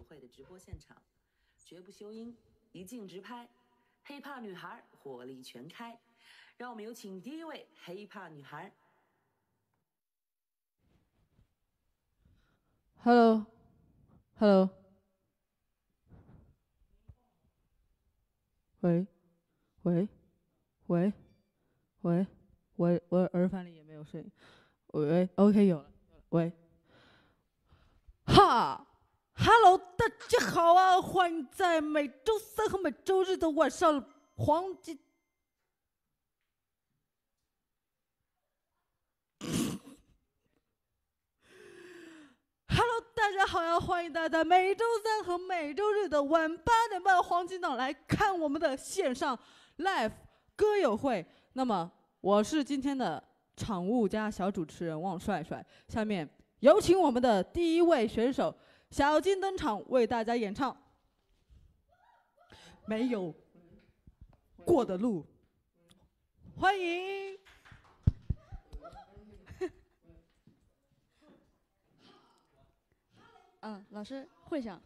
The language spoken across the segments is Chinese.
友会的直播现场，绝不修音，一镜直拍，黑怕女孩火力全开。让我们有请第一位黑怕女孩。 Hello， 喂，我耳返里也没有声音。喂 ，OK 有了，喂，哈 ，Hello， 大家好啊，欢迎在每周三和每周日的晚上黄金。Hello， 大家好呀！欢迎大家在每周三和每周日的晚8点半黄金档来看我们的线上 live 歌友会。那么我是今天的场务加小主持人汪帅帅。下面有请我们的第一位选手小金登场，为大家演唱《没有过的路》。欢迎。 老师会响。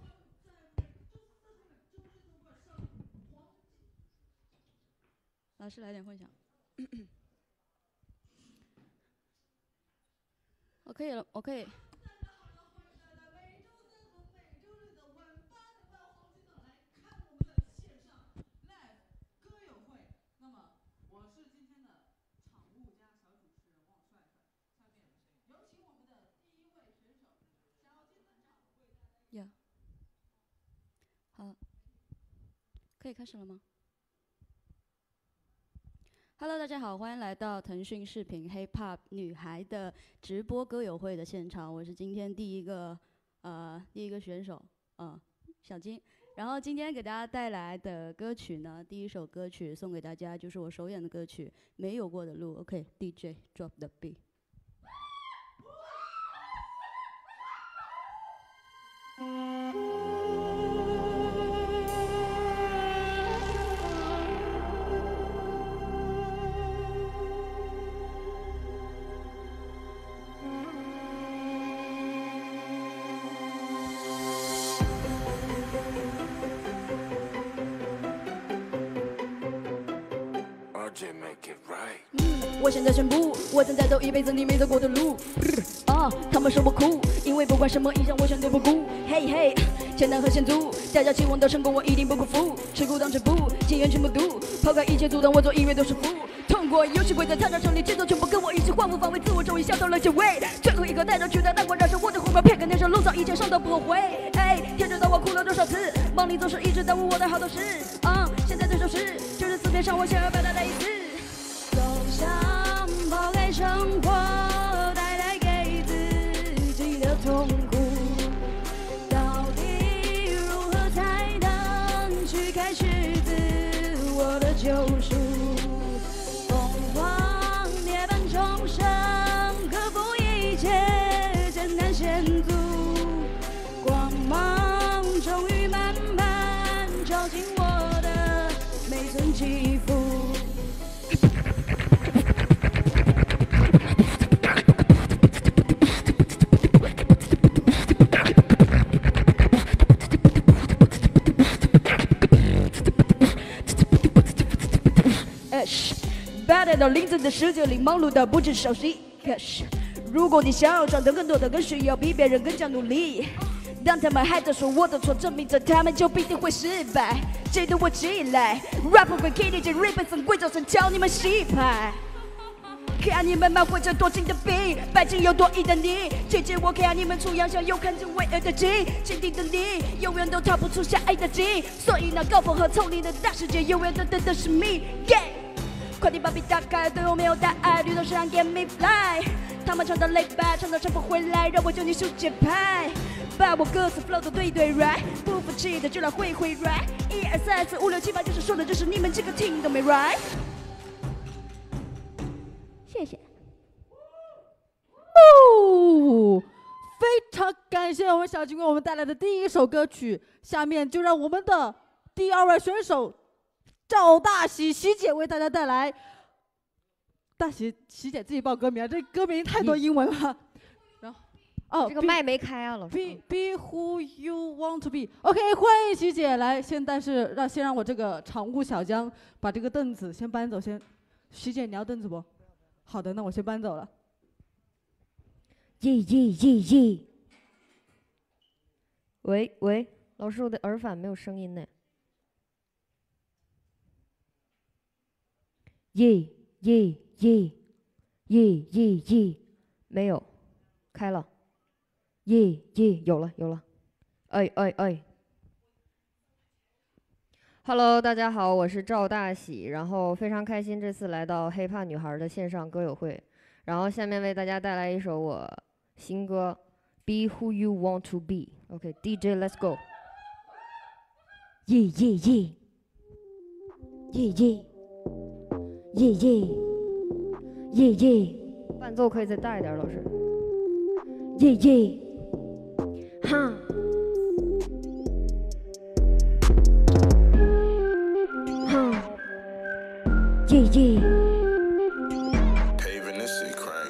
老师来点混响。我可以了，我可以。好，可以开始了吗 ？Hello， 大家好，欢迎来到腾讯视频 Hip Hop 女孩的直播歌友会的现场。我是今天第一个选手，小金。然后今天给大家带来的歌曲呢，第一首歌曲送给大家，就是我首演的歌曲《没有过的路》。OK，DJ drop the beat。我现在宣布，我正在走一辈子你没走过的路。他们说我酷，因为不管什么影响，我绝对不顾。嘿嘿，简单和险阻，大家期望的成功，我一定不辜负。吃苦当吃补，经验全部读，抛开一切阻挡，我做音乐都是福。通过游戏规则，踏上胜利节奏，全部跟我一起换位防卫，自我终于笑到了结尾。最后一个带着取代那光燃烧我的火苗，片刻年少路上一切上都不后悔。天知道我哭了多少次，忙里总是一直耽误我的好多事。现在这首诗就是字面上我想要表达的意思。走向抛开生活带来给自己的痛苦，到底如何才能去开始自我的救赎？疯狂涅槃重生，克服一切艰难险阻，光芒终于慢慢照进我的每寸肌肤。来到林子的世界里，忙碌到不知稍息。可是，如果你想要赚得更多的，更需要比别人更加努力。当他们还在说我的错，证明着他们就必定会失败。记得我起来 ，rapper 会 K D J Ribbon 鬼叫声教你们洗牌。看你们满怀着多情的笔，百情又多疑的你，姐姐我看你们出洋相，又看见巍峨的景，心底的你永远都逃不出下爱的境，所以那高峰和丛林的大世界，永远都等的是 me。Yeah。快点把笔打开，对我没有答案，绿灯上 get me fly。他们唱到累吧，唱到唱不回来，让我教你数节拍，把我歌词 flow 都对 right， 不服气的就来会 right。1、2、3、4、5、6、7、8，就是说的就是你们这个听都没 right。谢谢。 非常感谢我们小金为我们带来的第一首歌曲，下面就让我们的第2位选手赵大喜喜姐为大家带来。大喜姐自己报歌名，这歌名太多英文了。然后哦， 这个麦没开啊，老师。 Be who you want to be。OK， 欢迎徐姐来。但是先让我这个场务小江把这个凳子先搬走。徐姐，你要凳子不？好的，那我先搬走了。 耶！喂，老师，我的耳返没有声音呢。耶！没有，开了。耶！有了。哎。Hello， 大家好，我是赵大喜，然后非常开心这次来到黑怕女孩的线上歌友会，然后下面为大家带来一首我新歌《Be Who You Want to Be》。OK，DJ，Let's go。耶！伴奏可以再大一点，老师。哈。 Paving this shit crank.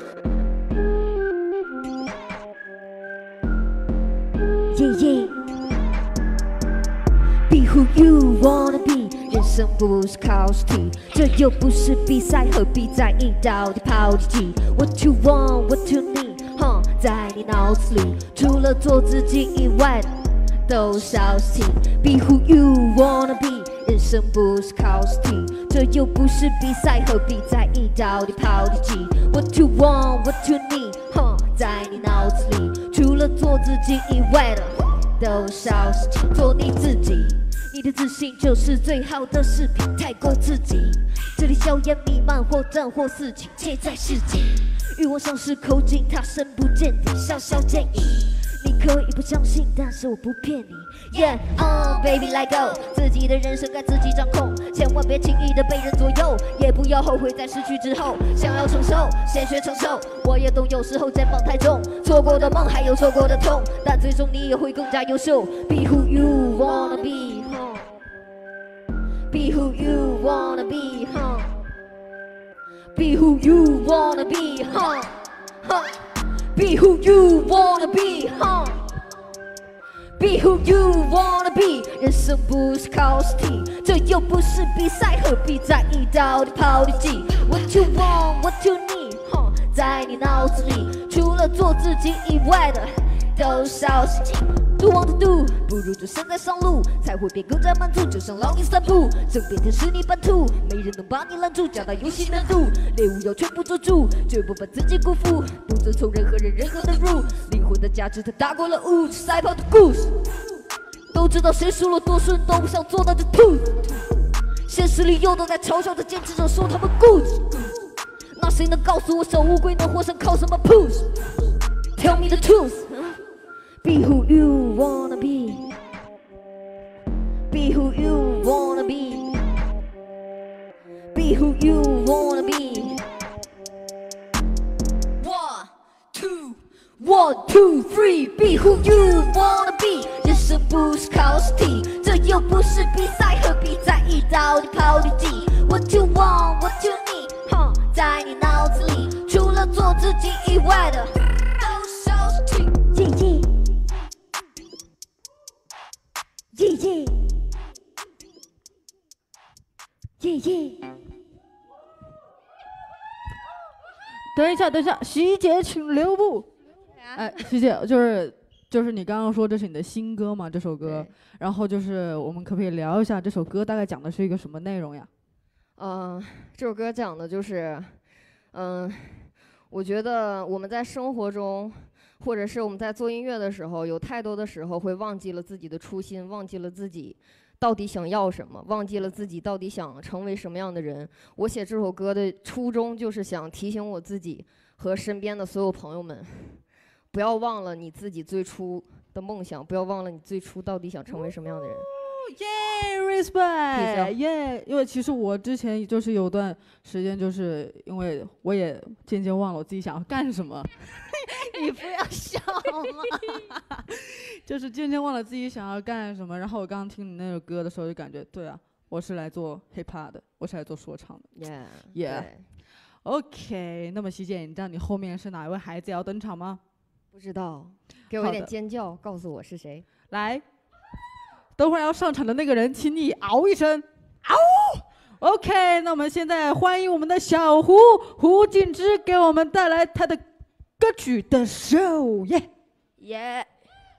Be who you wanna be， 人生不是考试题，这又不是比赛，何必在意到底跑第几 ？What you want, what you need， 在你脑子里，除了做自己以外的都小事情。Be who you wanna be， 人生不是考试题，这又不是比赛，何必在意到底跑第几 ？What you want, what you need， 在你脑子里，除了做自己以外的都小事情。做你自己，你的自信就是最好的饰品，太过自己。这里硝烟弥漫，或战或四起，皆在市井。欲望像是口井，它深不见底，小小建议。你可以不相信，但是我不骗你。Yeah， baby let go， 自己的人生该自己掌控，千万别轻易的被人左右，也不要后悔在失去之后。想要承受，先学承受。我也懂，有时候肩膀太重，错过的梦还有错过的痛，但最终你也会更加优秀。Be who you wanna be， Be who you wanna be， Be who you wanna be， Be who you wanna be， Be who you wanna be， 人生不是考试题，这又不是比赛，何必在意到底跑第几 ？What you want, what you need， 在你脑子里，除了做自己以外的都小事情。Do want to do， 不如就现在上路，才会变更加满足。就像老鹰散步，身边天使你版图，没人能把你拦住，加大游戏难度，猎物要全部捉住，绝不把自己辜负，不遵从任何人任何的 rule， 灵魂的价值它大过了物质，赛跑的故事。都知道谁输了多顺，都不想做那只兔子。现实里又都在嘲笑着坚持者，说他们固执。那谁能告诉我，小乌龟能活上靠什么 push？Tell me the truth。Be who you wanna be. Be who you wanna be. Be who you wanna be. 1, 2, 3. Be who you wanna be. 人生不是考试题，这又不是比赛，何必在意到底跑第几 ？What you want, what you need， 在你脑子里，除了做自己以外的都小事情。 等一下，徐姐请留步。哎，徐姐，就是你刚刚说这是你的新歌嘛？这首歌，然后就是我们可不可以聊一下这首歌大概讲的是一个什么内容呀？ 这首歌讲的就是，我觉得我们在生活中，或者是我们在做音乐的时候，有太多的时候会忘记了自己的初心，忘记了自己到底想要什么，忘记了自己到底想成为什么样的人。我写这首歌的初衷就是想提醒我自己和身边的所有朋友们，不要忘了你自己最初的梦想，不要忘了你最初到底想成为什么样的人。 respect， 耶！因为其实我之前就是有段时间，就是因为我也渐渐忘了我自己想要干什么。 你不要笑嘛！ 就是渐渐忘了自己想要干什么。然后我刚刚听你那首歌的时候，就感觉对啊，我是来做 hiphop 的，我是来做说唱的。 Yeah。 OK， 那么希姐，你知道你后面是哪一位孩子要登场吗？ 不知道，给我一点尖叫，告诉我是谁。 来，等会儿要上场的那个人，请你嗷一声，嗷。OK， 那我们现在欢迎我们的小胡静之给我们带来他的歌曲的 show， 耶耶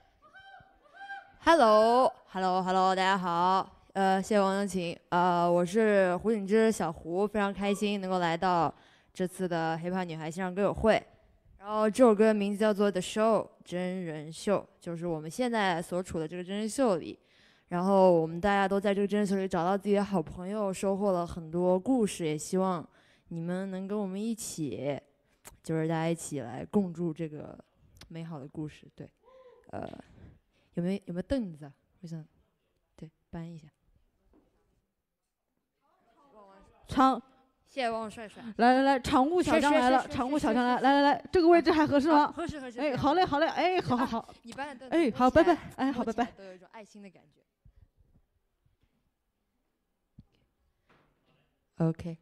！Hello， 大家好，谢谢王有请，我是胡景之小胡，非常开心能够来到这次的 hiphop 女孩线上歌友会。然后这首歌的名字叫做 The Show 真人秀，就是我们现在所处的这个真人秀里。然后我们大家都在这个真人秀里找到自己的好朋友，收获了很多故事，也希望你们能跟我们一起，就是大家一起来共筑这个美好的故事。对，有没有凳子啊？我想，对，搬一下。谢谢旺旺帅帅。 来，场务小张来了，场务小张来，这个位置还合适吗？ 合适。 哎，好嘞，哎，好。 你搬的凳子。 哎，好，拜拜。哎，好，拜拜。 都有一种爱心的感觉。OK。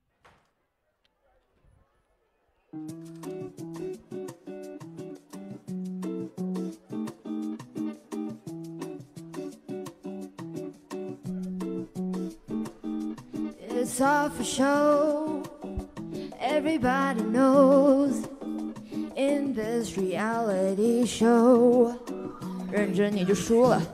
It's all for show. Everybody knows in this reality show. 认真你就输了。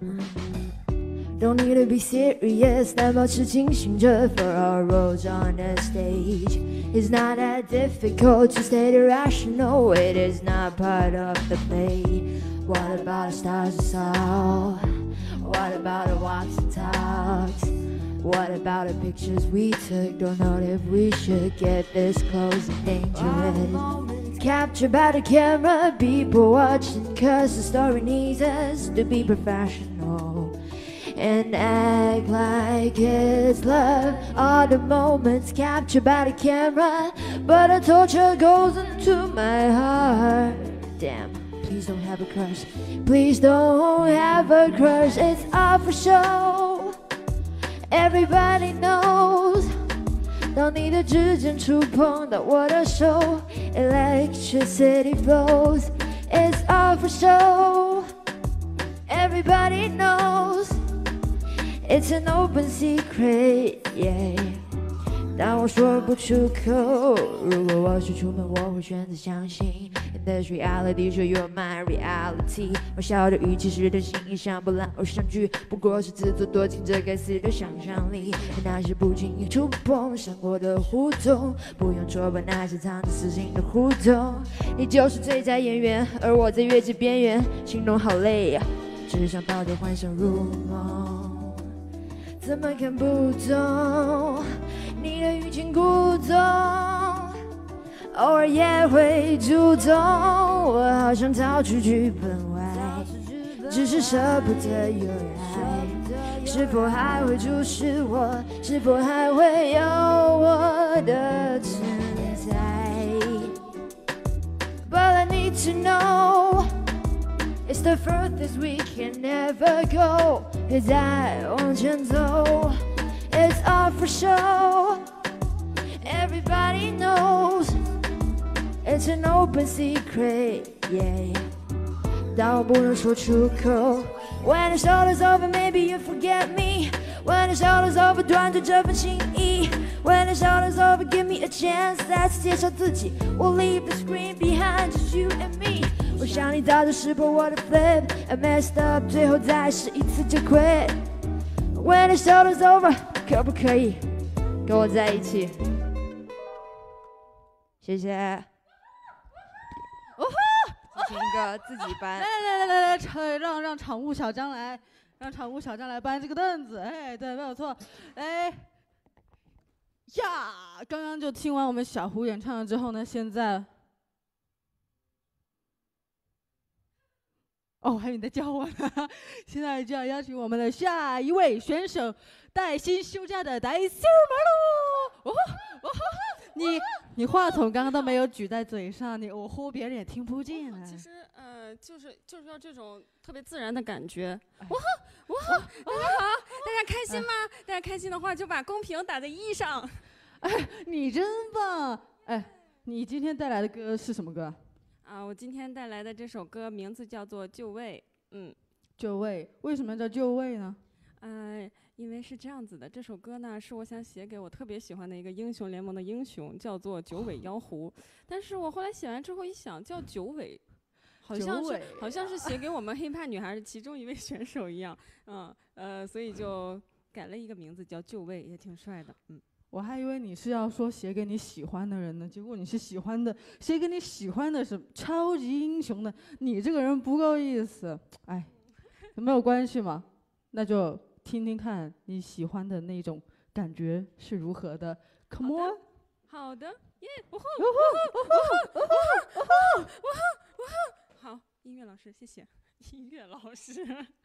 Don't need to be serious， 但保持清醒着 for our roles on the stage. It's not that difficult to stay irrational. It is not part of the play. What about the stars and soul? What about the walks and talks? What about the pictures we took? Don't know if we should get this close and dangerous. Captured by the camera, people watching, cause the story needs us to be professional and act like it's love. All the moments captured by the camera, but the torture goes into my heart. Damn, please don't have a crush. Please don't have a crush. It's all for show. Everybody knows. 当你的指尖触碰到我的手 ，electricity flows. It's all for show. Everybody knows. It's an open secret, yeah. 但我说不出口。如果我是出门，我会选择相信。In this reality, show you're my reality. 我笑的语气使得心意像波澜偶像剧，不过是自作多情，这该死的想象力。那些不经意触碰闪过的互动，不用戳破那些藏着私心的互动。你就是最佳演员，而我在越界边缘，心中好累呀，只想抱着幻想入梦。怎么看不懂你的欲擒故纵，偶尔也会主动。我好想逃出剧本外，只是舍不得有爱。是否还会注视我？是否还会有我的存在 ？But I need to know. It's the furthest we can never go. 别再往前走 It's all for show. Everybody knows. It's an open secret, yeah. 但我不能说出口 When the show is over, maybe you forget me. When the show is over, 断绝这份情谊 When the show is over, give me a chance. 再次介绍自己 We'll leave the screen behind, just you and me. 我想你早就识破我的 flip I messed up 最后再试一次就 quit When the show is over 可不可以跟我在一起谢谢进行一个自己搬来，让场务小张来，让场务小张来搬这个凳子。哎，对，没有错。哎呀，刚刚就听完我们小胡演唱了之后呢，现在。哦，还有你在叫我呢！现在就要邀请我们的下一位选手，带薪休假的戴西尔马喽！你话筒刚刚都没有举在嘴上，我呼别人也听不见啊。 其实就是要这种特别自然的感觉。哇哈，大家好，大家开心吗？大家开心的话就把公屏打在1上。 哎，你真棒！哎，你今天带来的歌是什么歌？ 我今天带来的这首歌名字叫做《就位》。 就位，为什么叫就位呢？ 因为是这样子的，这首歌呢是我想写给我特别喜欢的一个英雄联盟的英雄，叫做九尾妖狐。但是我后来写完之后一想，叫九尾，好像是写给我们黑怕女孩的其中一位选手一样。所以就改了一个名字叫就位，也挺帅的。 我还以为你是要说写给你喜欢的人呢，结果你是写给你喜欢的是超级英雄的，你这个人不够意思。哎，没有关系嘛，那就听听看你喜欢的那种感觉是如何的。Come on， 好的，耶！好，音乐老师，谢谢。音乐老师，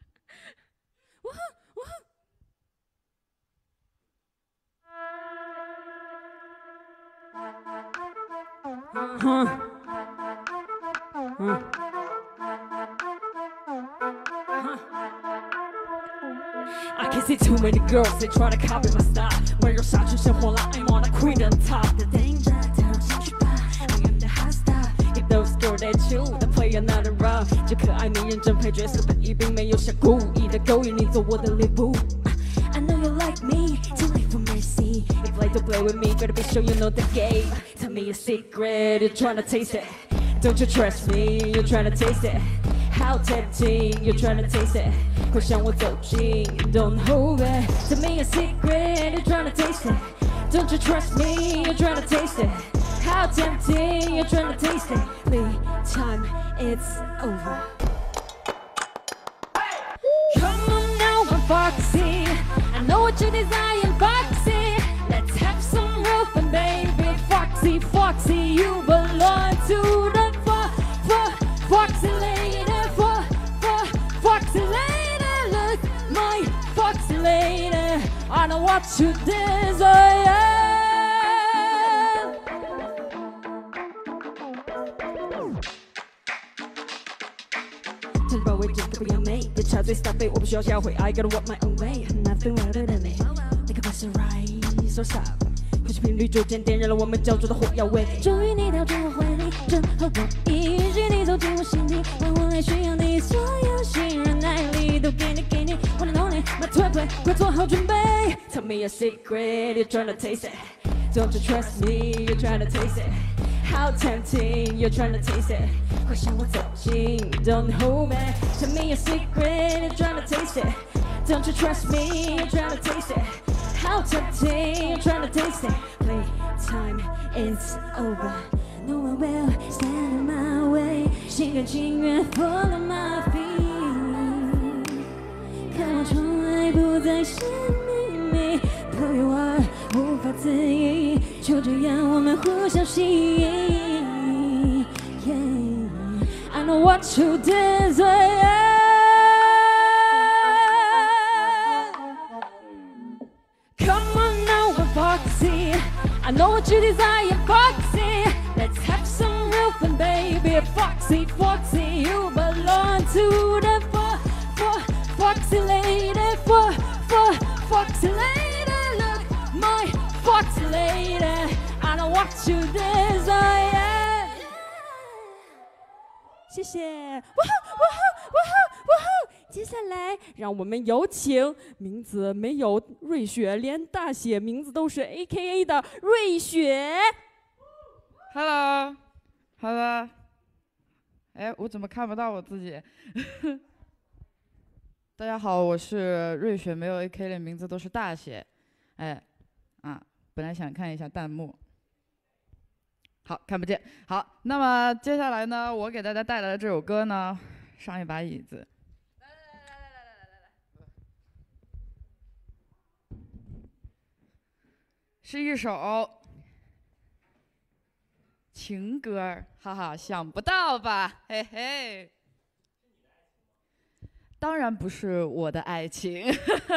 I can see too many girls, they try to copy my style. 温柔杀出生活来 I'm on a queen on top. The danger, 带入进去吧 I am the hot star. If those girls they choose, they play another round. 这可爱名人真配角色本意并没有想故意的勾引你做我的礼物。I know you like me, too late for mercy. You play to play with me, gotta be sure you know the game. Tell me a secret, you're trying to taste it. Don't you trust me, you're trying to taste it. How tempting, you're trying to taste it. 快向我走近 Don't hold it. Tell me a secret, you're trying to taste it. Don't you trust me, you're trying to taste it. How tempting, you're trying to taste it. Playtime, it's over. Come on now, I'm foxy. I know what you desire, foxy. Let's have some real fun, baby. Foxy, foxy, you belong to the foxy lady. Foxy lady, look, my foxy lady. I know what you desire. 趁着为这个不要美，别插嘴 stop it， 我不需要教诲 I gotta walk my own way, nothing better than me. Make a person rise or stop. 或许频率逐渐点燃了我们焦灼的火药味。终于你跳进我怀里，正合我意。允许你走进我心底，让我来驯养你。所有信任爱力都给你，给你。我的 lonely, my toy play， 快做好准备。Tell me a secret, you're trying to taste it. Don't you trust me, you're trying to taste it. How tempting, you're trying to taste it. 快向我走近 Don't hold me. Tell me a secret, you're trying to taste it. Don't you trust me, you're trying to taste it. How tempting, you're trying to taste it. Playtime, it's over. No one will stand in my way. 心甘情愿 follow my feet. 看我从来不再是秘密。Though you are 无法自已，就这样我们互相吸引。Yeah, I know what you desire. Come on now, we're foxy. I know what you desire, foxy. Let's have some real fun, baby. Foxy, foxy, you belong to the foxy lady. Foxy lady, look, my foxy lady. I know what you desire. 谢谢。接下来，让我们有请名字没有瑞雪，连大写名字都是 AKA 的瑞雪。 Hello， 哎，我怎么看不到我自己？大家好，我是瑞雪，没有 AK 的名字都是大写。哎，本来想看一下弹幕，好，看不见。好，那么接下来呢，我给大家带来的这首歌呢，上一把椅子。是一首情歌，哈哈，想不到吧，嘿嘿。当然不是我的爱情，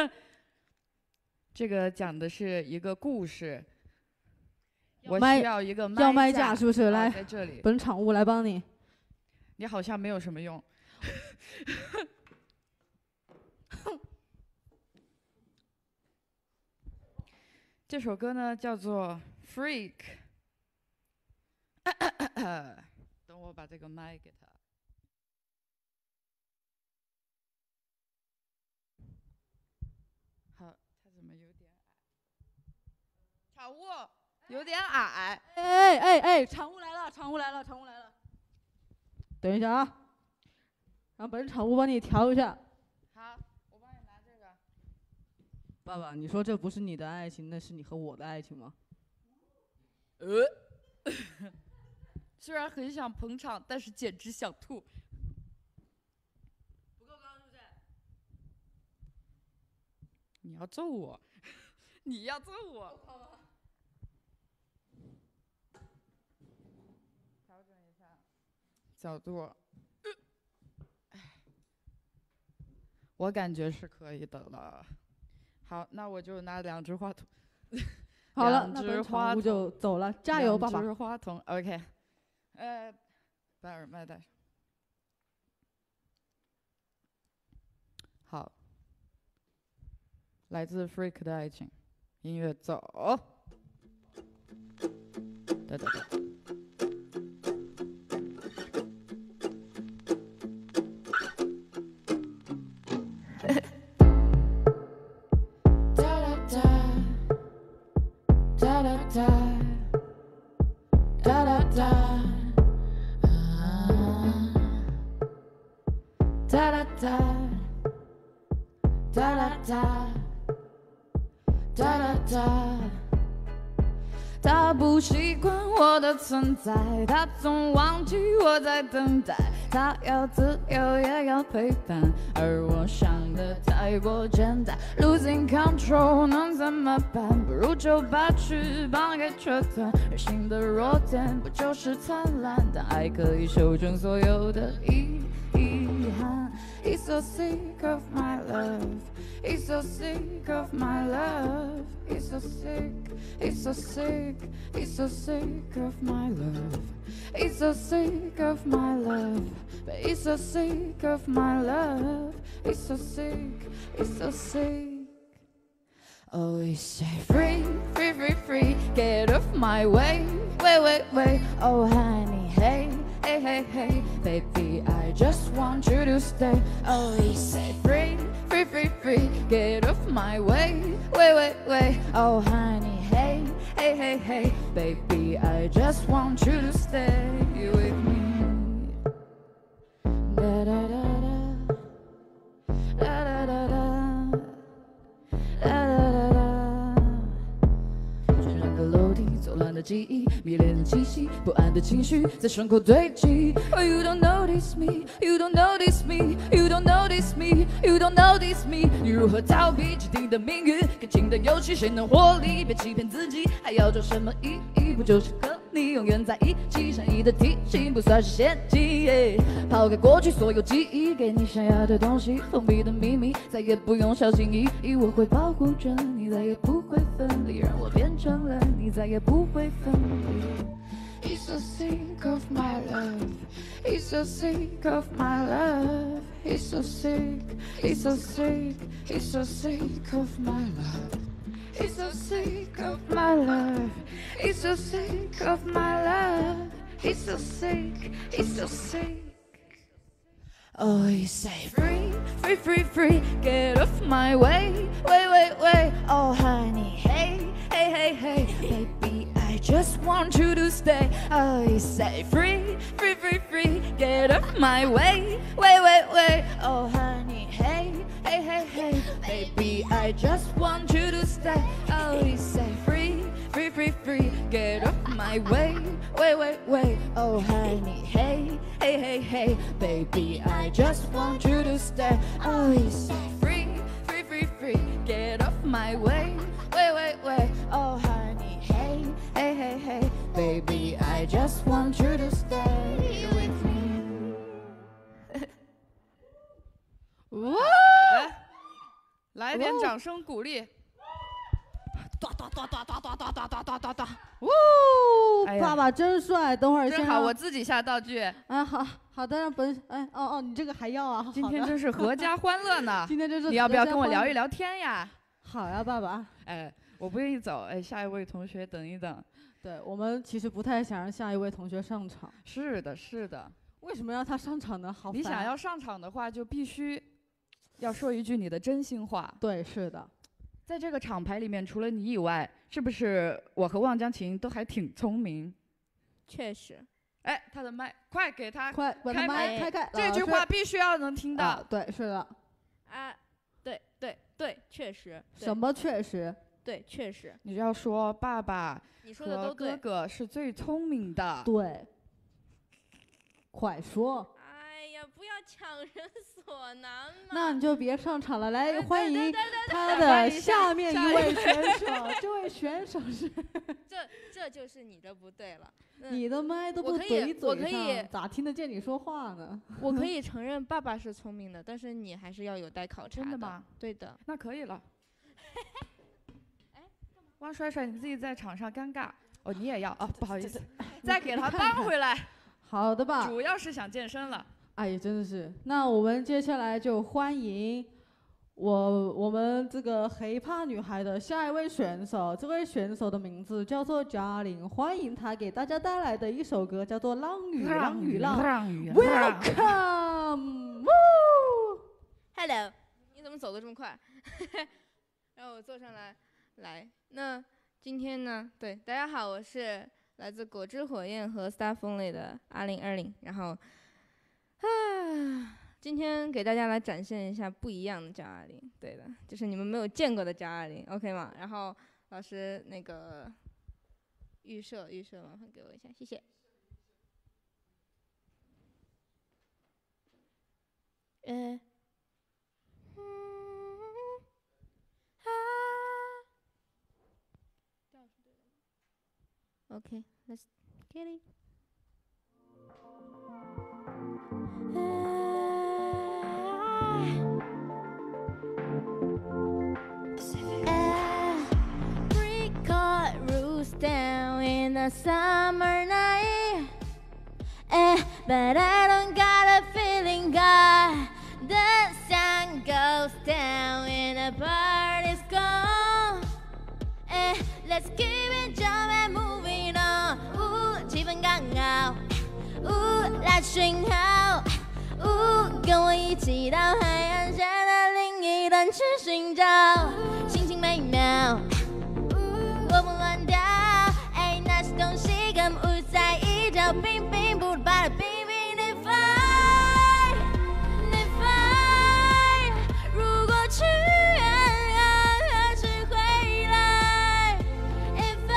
这个讲的是一个故事。我需要一个麦架，是不是？来， 在这里， 本场务来帮你。 你好像没有什么用。这首歌呢叫做《Freak》，等等我把这个麦给他。好，他怎么有点矮？场务有点矮。 哎，场务来了，场务来了，场务来了。等一下啊，让本场务帮你调一下。 好，我帮你拿这个。 爸爸，你说这不是你的爱情，那是你和我的爱情吗？ 虽然很想捧场，但是简直想吐。 不够高是不是？ 你要揍我，你要揍我。调整一下角度。我感觉是可以的了。好，那我就拿2只话筒。 好了，那本场务就走了，加油，爸爸。2 只话筒 ，OK。把耳麦戴上。好，来自 Freak 的爱情，音乐走。哒哒哒。他不习惯我的存在，他总忘记我在等待。他要自由也要陪伴，而我想的太过简单。Losing control 能怎么办？不如就把翅膀给折断。人性的弱点不就是贪婪？但爱可以修正所有的遗憾。He's so sick of my love. He's so sick of my love. He's so sick. He's so sick. He's so sick of my love. He's so sick of my love. But he's so sick of my love. He's so sick. He's so sick. Oh, he say free, free, free, free. Get off my way. Wait, wait, wait. Oh, honey, hey. Hey, hey, hey, baby, I just want you to stay. Oh, he said free, free, free, free. Get off my way. Wait, wait, wait. Oh, honey, hey, hey, hey, hey, baby, I just want you to stay with me. Da da da da, da da da da, da da da da. 旋转的楼梯，走乱的记忆，迷恋的气息，不安的情绪在胸口堆积。Oh, you don't notice me, you don't notice me, you don't notice me, you don't notice me。你如何逃避既定的命运？感情的游戏谁能获利？别欺骗自己，还要找什么意义？不就是和你永远在一起？善意的提醒不算是陷阱。抛开过去所有记忆，给你想要的东西，封闭的秘密，再也不用小心翼翼。我会保护着你，再也不会分离，让我变成了你，再也不会分离。He's so sick of my love. He's so sick of my love. He's so sick. He's so sick. He's so sick of my love. He's so sick of my love. He's so sick of my love. He's so sick. He's so sick. Oh, you say free, free, free, free. Get off my way. Wait, wait, wait. Oh, honey, hey, hey, hey, hey, baby. I just want you to stay. Oh, you say free, free, free, free. Get off my way. Wait, wait, wait. Oh, honey, hey, hey, hey, hey, baby. I just want you to stay. Oh, you say free, free, free, free. Get off my way. Wait, wait, wait. Oh, honey, hey, hey, hey, hey, baby. I just want you to stay. Oh, you say free, free, free, free. Get off my way. Wait, wait, wait. Oh, honey, hey, hey, hey, hey, baby. I just want you to stay with me. 哇！来点掌声鼓励。 哒哒哒哒哒哒哒哒哒哒哒哒！呜、 哎呀爸爸真帅！等会儿先正好我自己下道具。 啊，好的，让本你这个还要啊？ 今天真是阖家欢乐呢。 今天真是你要不要跟我聊一聊天呀？ 好呀，爸爸。 哎，我不愿意走，哎，下一位同学等一等， 对，我们其实不太想让下一位同学上场。 是的，是的。 为什么让他上场呢？好烦， 你想要上场的话，就必须要说一句你的真心话。 对，是的。 在这个厂牌里面，除了你以外，是不是我和望江琴都还挺聪明？ 确实。 哎，他的麦，快给他快把他麦开， 这句话必须要能听到。 对，是的。 啊，对，确实。 什么确实？ 对，确实。 你要说爸爸和哥你说的都对。 哥是最聪明的。 对。快说！ 哎呀，不要强人所难嘛。 那你就别上场了，来欢迎他的下面一位选手。这位选手是这就是你的不对了。 你的麦都不怼嘴上，咋听得见你说话呢？ 我可以承认爸爸是聪明的，但是你还是要有待考察的。 真的吗？ 对的。 那可以了。汪帅帅，你自己在场上尴尬哦，你也要哦，不好意思，再给他搬回来。 好的吧。 主要是想健身了。 哎，真的是。那我们接下来就欢迎我们这个黑怕女孩的下一位选手。这位选手的名字叫做嘉玲，欢迎她给大家带来的一首歌叫做《浪与浪与浪》。Welcome。 Hello， 你怎么走得这么快？让我坐上来。来，那今天呢？对，大家好，我是来自果汁火焰和 Star 风类的2020，然后今天给大家来展现一下不一样的920，对的，就是你们没有见过的920 ，OK 吗？然后老师那个预设麻烦给我一下，谢谢。Okay, let's get it. Three-chord roots down in the summer night. But I don't got a feeling, God. The sun goes down and the party's gone. Let's keep it jumping, moving on. 气氛刚好，来讯号，跟我一起到海岸线的另一端去寻找，心情美妙，活蹦乱跳，哎，那些东西跟不在一条，并不把它拼命地翻，如果去还是回来。If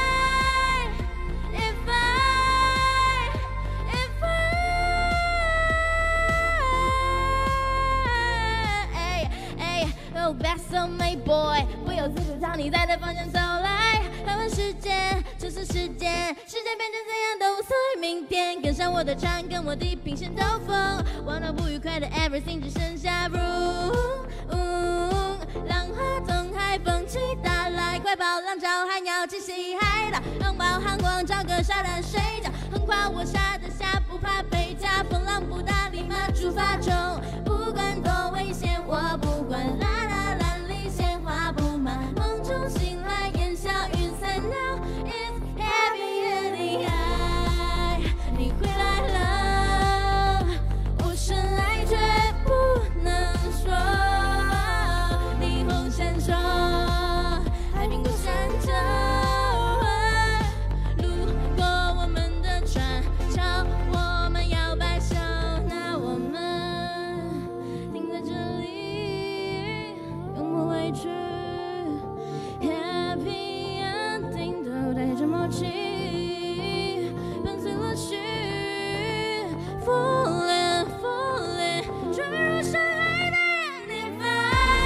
Oh, that's so my boy， 不由自主朝你在的方向走来。还问时间，这是时间，时间变成怎样都无所谓。明天跟上我的船，跟我地平线兜风，忘了不愉快的 everything， 只剩下 room。浪花从海风起打来，快跑！浪潮还要清洗海岛，拥抱阳光，找个沙滩睡觉，横跨我沙得下，不怕被夹，风浪不大，立马出发冲。不管多危险，我不管。啦啦啦里鲜花布满，梦中醒来，烟消云散。Now it's happy ending， 你回来了，我深爱却不能说。霓虹闪烁，海苹果闪着，路过我们的船，朝我们摇摆手，那我们停在这里，永不回去。Happy ending 都带着默契，伴随乐趣。Falling falling， 坠入深海的你飞，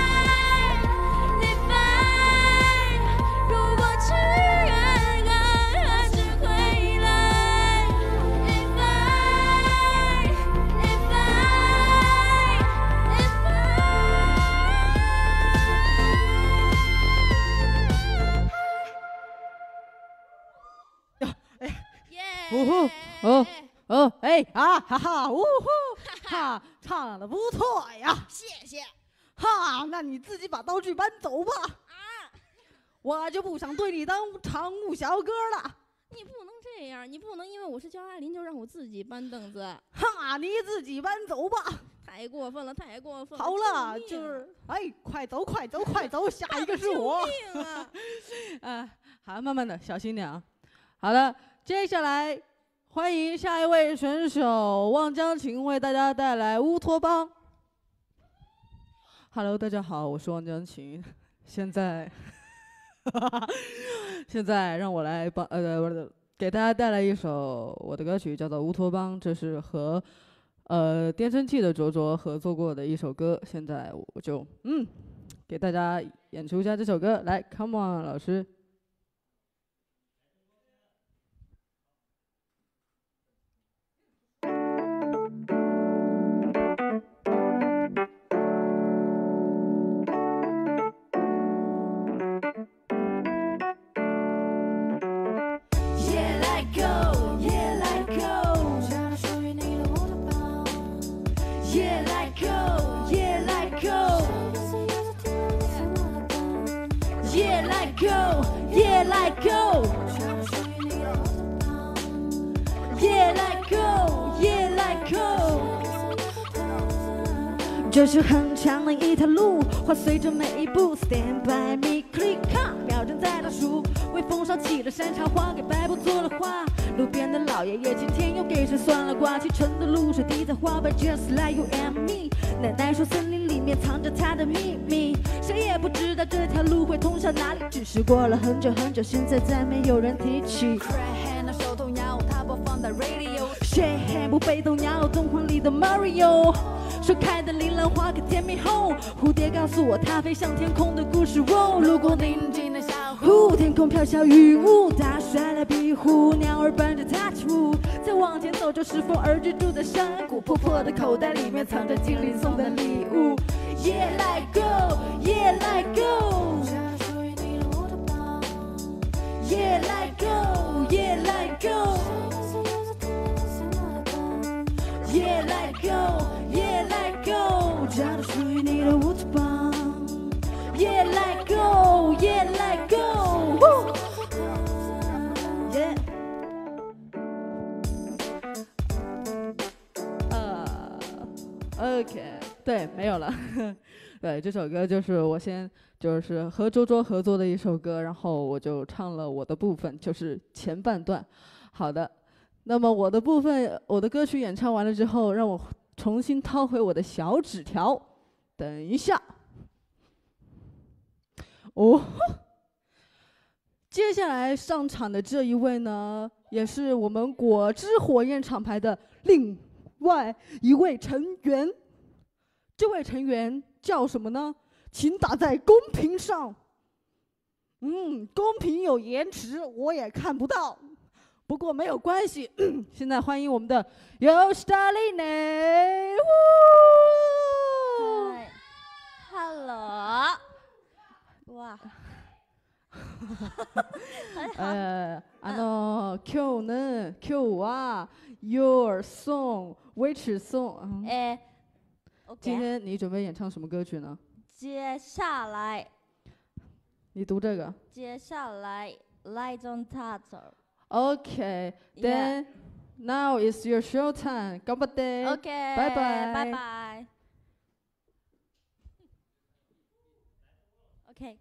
如果去远还是回来。If 哎啊哈哈，呜呼哈，唱的不错呀， 谢谢。 哈，那你自己把道具搬走吧。我就不想对你当场务小哥了。 你不能这样，你不能因为我是焦爱玲就让我自己搬凳子。 哈，你自己搬走吧。 太过分了，太过分了！ 好了，就是哎，快走，快走，快走，下一个是我。 救命啊！ 好，慢慢的，小心点啊。好的，接下来欢迎下一位选手望江琴为大家带来乌托邦。Hello， 大家好，我是望江琴，现在让我来给大家带来一首我的歌曲，叫做《乌托邦》，这是和电声器的卓卓合作过的一首歌。现在我就给大家演出一下这首歌，来 ，Come on， 老师。Yeah, let go. Yeah, let go. Yeah, let go. 这是很长的一条路，划随着每一步。Stand by me, click on， 秒针在倒数。微风烧起了山茶花，给白布做了花。路边的老爷爷今天又给谁算了卦？启程的露水滴在花瓣 ，Just like you and me。奶奶说森林里面藏着她的秘密，谁也不知道这条路会通向哪里。只是过了很久很久，现在再没有人提起。Cry hand 手动摇，它播放的 radio。Shake hand 不被动摇，动画里的 Mario。说开的铃兰花可 take me home， 蝴蝶告诉我它飞向天空的故事。路过宁静的小湖，天空飘下雨雾，大帅来庇护，鸟儿伴着它起舞。再往前走就是风儿居住的山谷，破破的口袋里面藏着精灵送的礼物。Yeah, let go, yeah, let go. Yeah, let go, yeah, let go. Yeah, let go, yeah, let go. 找到属于你的乌托邦。Yeah, let go, yeah, let go. Yeah. OK， 对，没有了。对，这首歌就是我就是和周周合作的一首歌，然后我就唱了我的部分，就是前半段。好的，那么我的部分，我的歌曲演唱完了之后，让我重新掏回我的小纸条。等一下。哦，接下来上场的这一位呢，也是我们果汁火焰厂牌的另外一位成员。这位成员叫什么呢？请打在公屏上。公屏有延迟，我也看不到，不过没有关系。现在欢迎我们的尤斯达利内。 Hello。哇。 今日はyour song which song？ 今天你准备演唱什么歌曲呢？ 接下来。 你读这个。 接下来 ，Light on Tatter。Okay, then now is your show time. 頑張って。 Okay. 拜拜。 拜拜。Okay。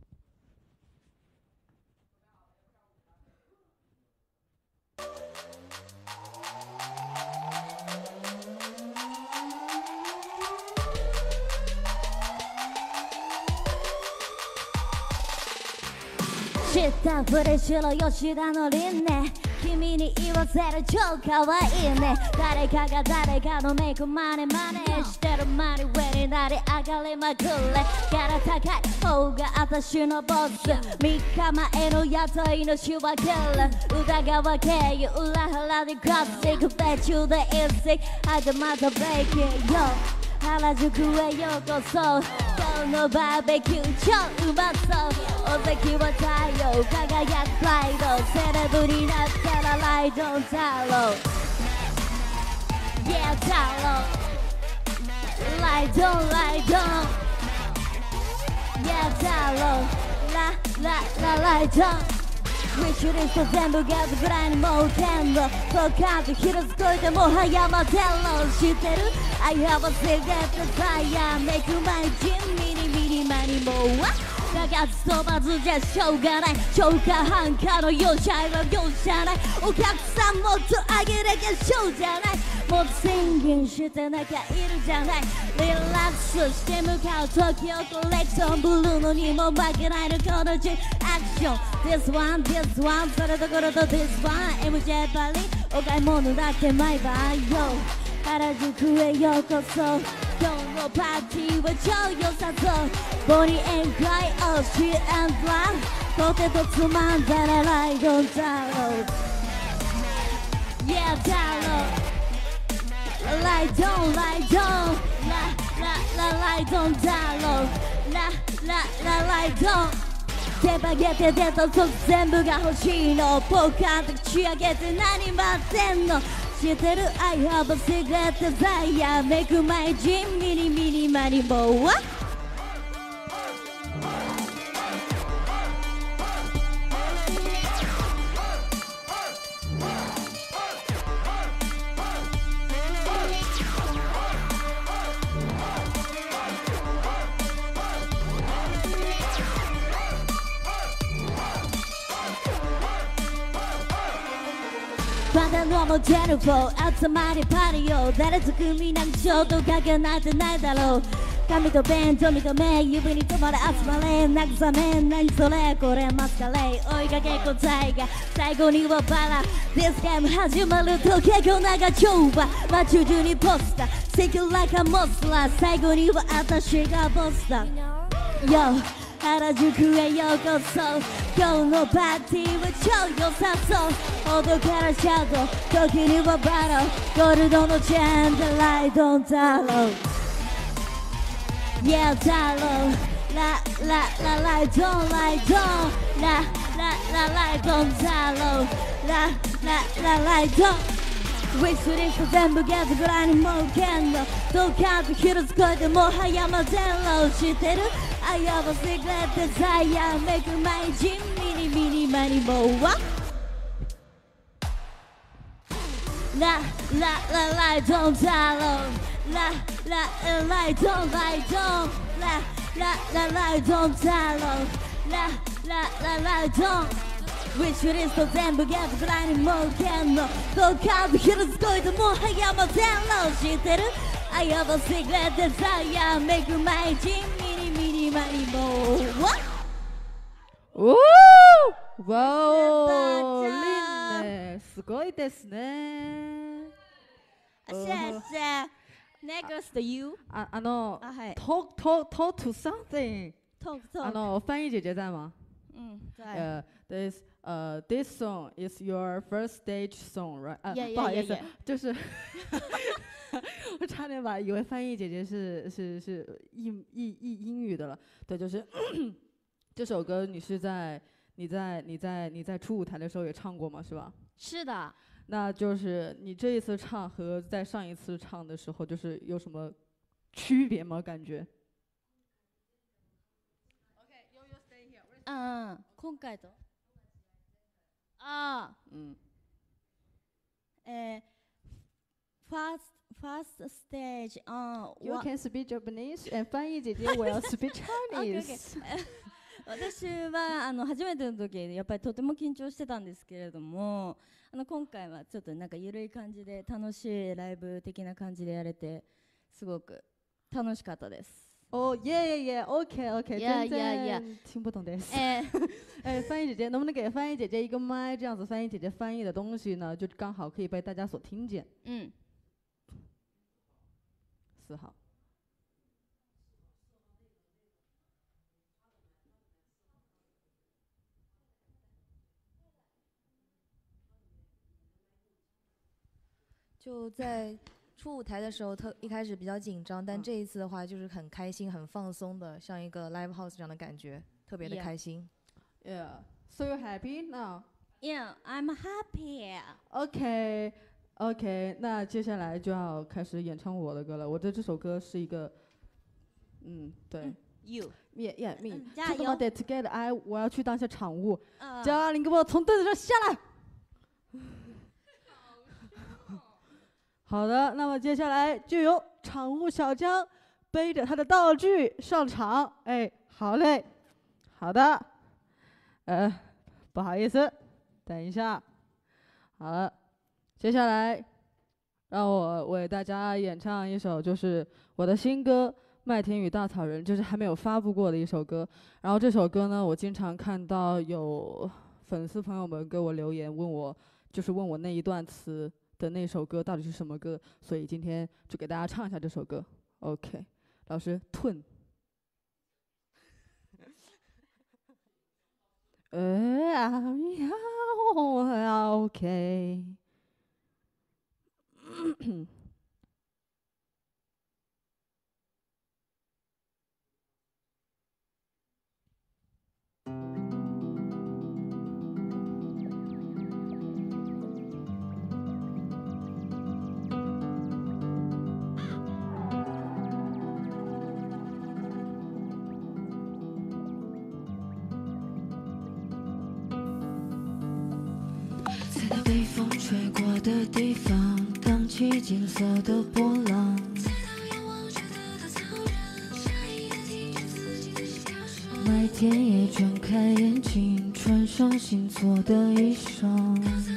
下振りしろ吉田の輪廻君に言わせる超可愛いね誰かが誰かのメイクマネマネしてるマニウェになり上がりまくれキャラ高い方が私のボス3日前の雇い主はキル宇田川経由裏腹にクロス行く米中で一石始まったブレイキンよ原宿へようこそ今日のバーベキュー超うまそうお席は太陽輝くプライドセレブになったらライドン太郎 Yeah 太郎ライドンライドン Yeah 太郎ライドンウィッシュリスト全部ガズぐらいにもうてんのそうかってヒルズ越えてもはやまてんの知ってる I have a cigarette desire Make my dream ミニミニマニモアだが飛ばずじゃしょうがない超過半過の容赦は容赦ないお客さんもっと上げなきゃショーじゃないもっと宣言してなきゃいるじゃないリラックスして向かう東京コレクションブルーノにも負けないのこのジアクション This one, this one それどころと This one MJ パリお買い物だけ毎晩よ原宿へようこそ今日のパーティーは超良さそうボニー&クライオーシー&ラブポテトつまんだらライドンダロー Yeah ダローライドンライドンライドンダローライドン手羽げて出たと全部が欲しいのポーカーで口上げて何待ってんの知ってる I have a secret desire Make my dream ミニミニマニモアまだのもジェルフォー集まりパリよ誰と組なんかちょっとかけなんてないだろう髪とペンと認め指に止まれ集まれ慰め何それこれマスカレイ追いかけ答えが最後にはバラ This game 始まると結構長丁場街中にポスター Secure like a monster 最後には私がボスだ Yo原宿へようこそ今日のパーティーは超良さそう音からシャドウ時にはバロゴールドのチェーンでライドンダロー Yeah ダローライドンライドンライドンダローライドンウィッシュリスト全部ゲットぐらいにもうけんのどうかってヒルズ越えてもはやまてんの知ってる I have a secret desire Make my dream ミニミニマニモアライドンダローライドンライドンライドンダローライドンウィッシュリスト全部ゲットぐらいにもうけんのどうかってヒルズ越えてもはやまてんの知ってる I have a secret desire Make my dream ミニミニマニモおーわおリンネすごいですねシェシェ Next you はい talk to something talk 翻译姐姐在吗在 this song is your first stage song, right? 不好意思，就是我差点以为翻译姐姐是英语的了。对，就是这首歌你在初舞台的时候也唱过吗？是吧？ 是的。 那就是你这一次唱和在上一次唱的时候，就是有什么区别吗？感觉？ 今回とfirst stage You can speak Japanese and 翻译姐姐will speak Chinese 私は初めての時やっぱりとても緊張してたんですけれども今回はちょっとなんか緩い感じで楽しいライブ的な感じでやれてすごく楽しかったです。 哦耶 OK 真正听不懂的翻译姐姐能不能给翻译姐姐一个麦，这样子翻译姐姐翻译的东西呢就刚好可以被大家所听见。4号就在初舞台的时候，一开始比较紧张，但这一次的话就是很开心、很放松的，像一个 live house 这样的感觉，特别的开心。 Yeah. So you're happy now? Yeah, I'm happy. OK. 那接下来就要开始演唱我的歌了。我的这首歌是一个，对， You yeah me， 加油 ！Together together， 哎，我要去当下场务。 嗯嘉玲，给我从凳子上下来。好的，那么接下来就由场务小江背着他的道具上场。哎，好嘞，好的。不好意思，等一下。好了，接下来让我为大家演唱一首就是我的新歌《麦田与稻草人》，就是还没有发布过的一首歌。然后这首歌呢，我经常看到有粉丝朋友们给我留言问我，就是问我那一段词的那首歌到底是什么歌，所以今天就给大家唱一下这首歌。OK， 老师吞。OK。 在那被风吹过的地方，荡起金色的波浪。麦田也睁开眼睛，穿上新做的衣裳。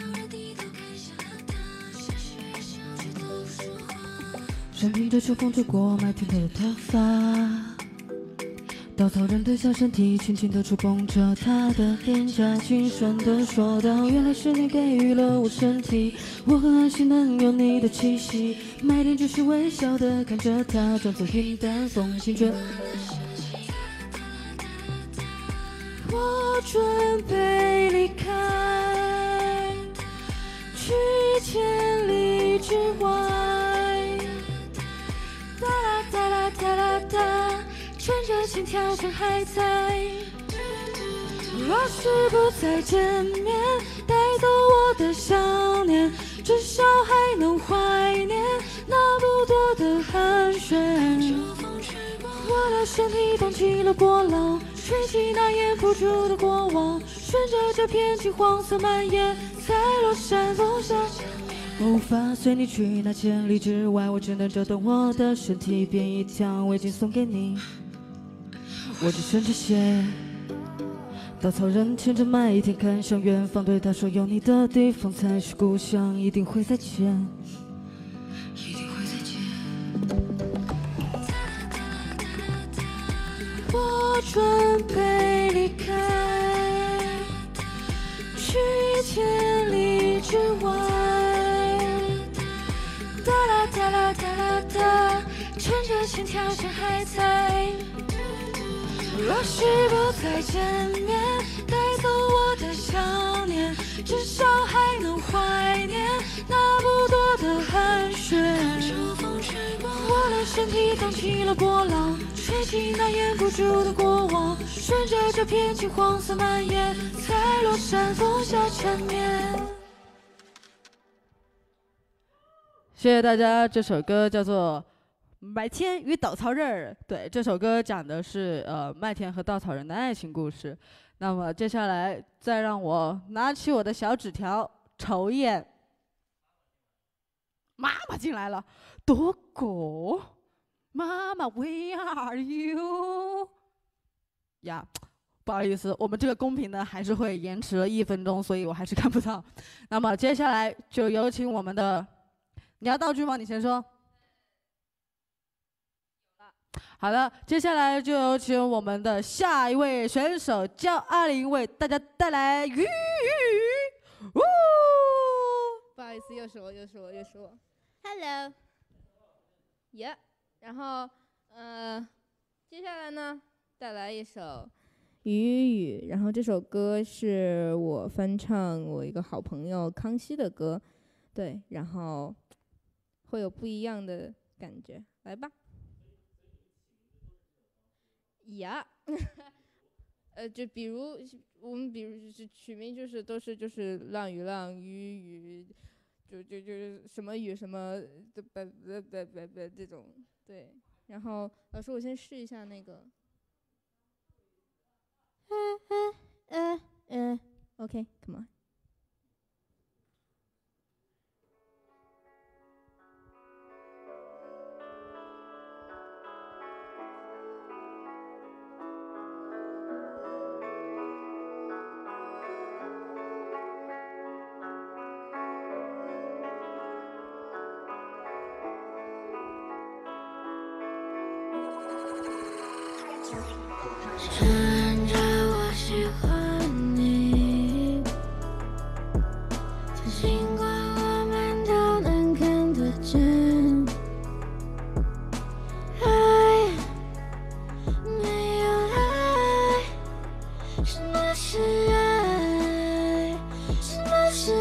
山皮的秋风吹过麦田的头发。稻草人的小身体轻轻地触碰着他的脸颊，轻声地说道：原来是你给予了我身体，我很安心能有你的气息。麦田就是微笑地看着他，装作云淡风轻着。我准备离开，去千里之外。哒啦哒啦哒啦哒。趁着心跳声还在，若是不再见面，带走我的想念，至少还能怀念那不多的寒暄。我的身体荡起了波浪，吹起那掩不住的过往，顺着这片金黄色蔓延，在落山风下。无法随你去那千里之外，我只能折断我的身体，编一条围巾送给你。我只剩这些，稻草人牵着麦田看向远方，对他说：有你的地方才是故乡，一定会再见，一定会再见。我准备离开，去千里之外。哒啦哒啦哒啦哒，趁着心跳声还在。若是不再见面，带走我的想念，至少还能怀念那不多的寒暄。我的身体荡起了波浪，吹起那掩不住的过往，顺着这片金黄色蔓延，在落山风下缠绵。 谢谢大家，这首歌叫做麦田与稻草人儿，对，这首歌讲的是麦田和稻草人的爱情故事。那么接下来再让我拿起我的小纸条瞅一眼。妈妈进来了，多哥，妈妈 ，Where are you？ 呀，不好意思，我们这个公屏呢还是会延迟了1分钟，所以我还是看不到。那么接下来就有请我们的，你要道具吗？你先说。好的，接下来就有请我们的下一位选手焦阿玲为大家带来鱼。 不好意思，又是我。Hello， yeah， 然后接下来呢，带来一首雨，然后这首歌是我翻唱我一个好朋友康熙的歌，对，然后会有不一样的感觉，来吧。呀，就比如我们取名就是都是就是浪与浪雨，就是什么雨什么的这种，对。然后老师，我先试一下那个 Okay, come on. 趁着我喜欢你，尽管我们都能看得见，爱没有爱，什么是爱？什么是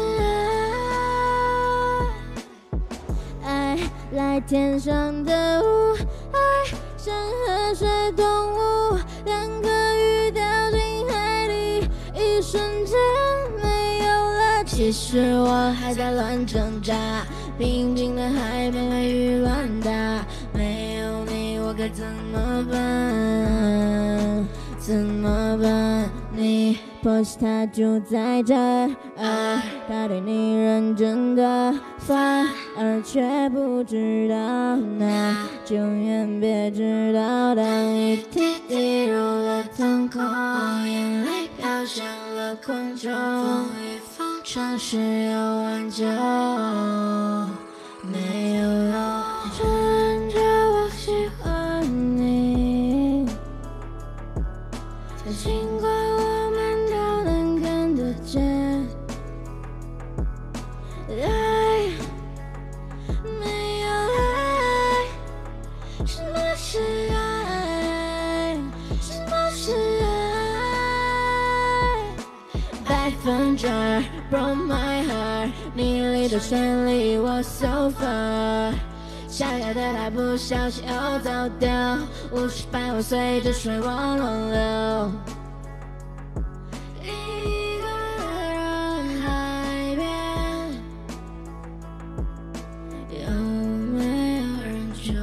爱？爱来天上的雾，爱像河水动物，两颗鱼掉进海里，一瞬间没有了。其实我还在乱挣扎，平静的海边海鱼乱打，没有你我该怎么办？怎么办？你或许他就在这儿，他对你认真的反而却不知道，那就远别知道。当一滴滴入了瞳孔，眼泪飘向了空中，风雨风城市要挽救，没有用。趁着我喜欢你，尽管我们都能看得见，爱没有爱，什么是爱？什么是爱？100%， broke my heart， 你离的千里，我 so far。下海的他不小心又走掉，50百万随着水往lon流。一个人海边，有没有人救？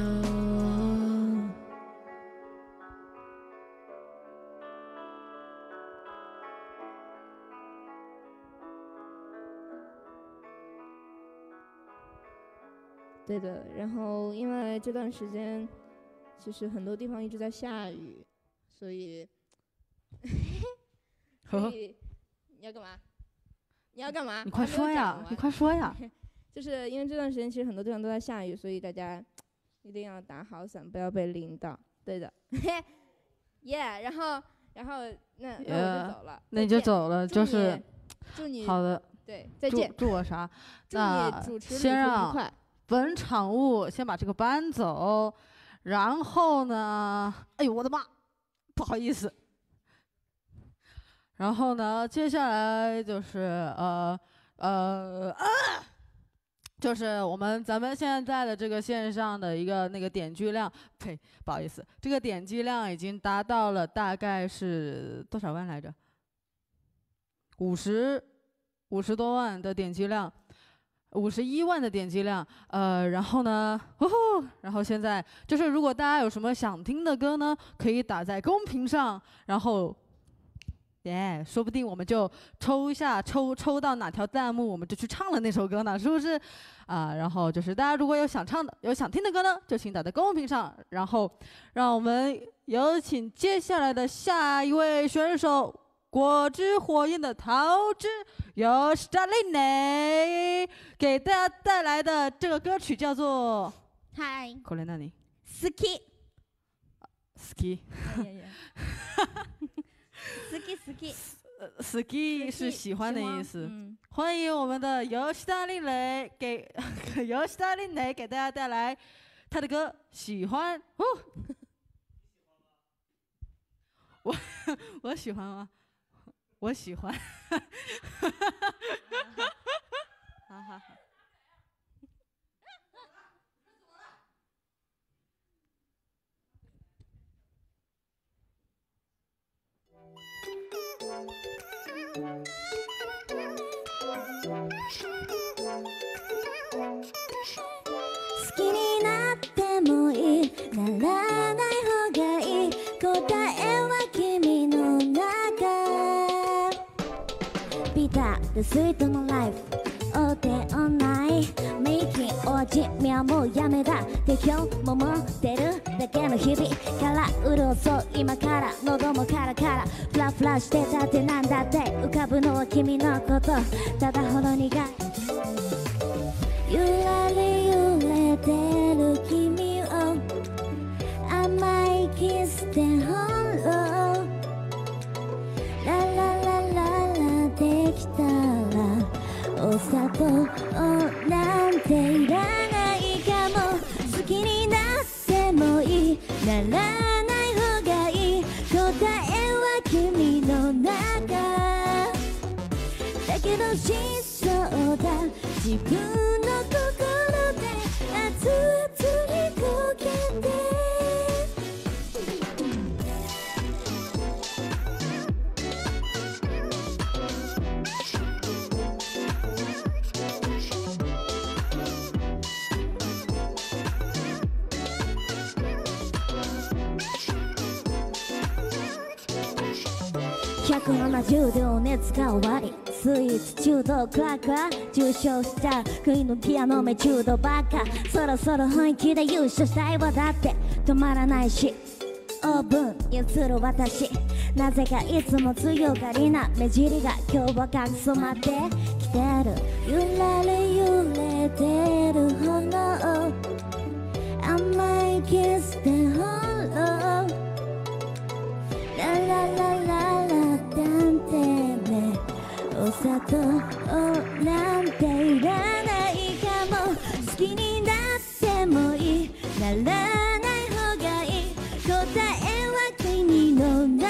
对的，然后因为这段时间其实很多地方一直在下雨，所以你要干嘛？你要干嘛？ 你快说呀！你快说呀！ 就是因为这段时间其实很多地方都在下雨，所以大家一定要打好伞，不要被淋到。对的，yeah， 然后那我就走了。 那你就走了，就是祝你好的。 对，再见。 祝我啥？ 祝你主持先让愉快。 本场务先把这个搬走，然后呢，哎呦我的妈，不好意思。然后呢，接下来就是就是咱们现在的这个线上的一个那个点击量，呸，不好意思，这个点击量已经达到了大概是多少万来着？50多万的点击量。51万的点击量，然后呢，然后现在就是如果大家有什么想听的歌呢，可以打在公屏上，然后，说不定我们就抽一下，抽到哪条弹幕，我们就去唱了那首歌呢，是不是？然后就是大家如果有想唱的、有想听的歌呢，就请打在公屏上，然后让我们有请接下来的下一位选手。果汁火焰的桃汁由斯塔琳内给大家带来的这个歌曲叫做嗨， これ何？ ski， ski， ski 是喜欢的意思。欢迎我们的由斯塔琳内给大家带来他的歌《喜欢》我喜欢吗？我喜欢，好好好。 好きになってもいい、ならない方がいい、答えは君の中 The sweet of life お手をないメイキンお味見はもうやめだって今日も持ってるだけの日々から潤そう今から喉もカラカラフラフラしてたってなんだって浮かぶのは君のことただほど苦いゆらり揺れてる君を甘いキスで翻弄ラララララできたらお砂糖なんていらないかも好きになってもいいならない方がいい答えは君の中だけどしそうだ自分の心で熱々に焦げて170度熱が終わりスイーツ中毒クラクラ重症しちゃう国のピアノ目中毒ばっかそろそろ本気で優勝したいわだって止まらないしオーブン譲る私なぜかいつも強がりな目尻が今日は隠染まってきてる揺られ揺れてる炎甘いキスで翻弄ラララララなんてねお砂糖なんていらないかも好きになってもいいならない方がいい答えは君の中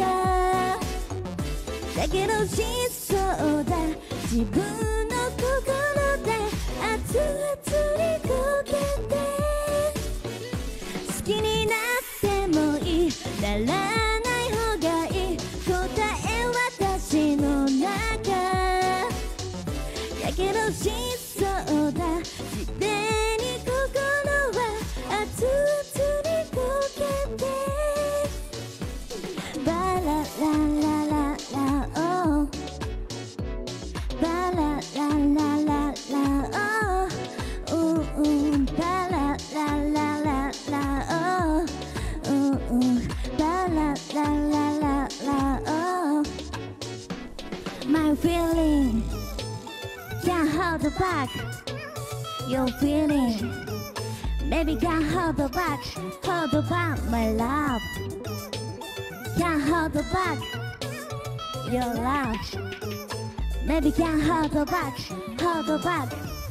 だけどしそうだ自分の心で熱々に焦げて好きになってもいいなら私の中だけどしそうだすでに心は熱々に焦げてバラララララオバラララララオバラララララオバラララララオMy feeling can't hold back. Your feeling, baby can't hold back. Hold back, my love. Can't hold back. Your love, baby can't hold back. Hold back.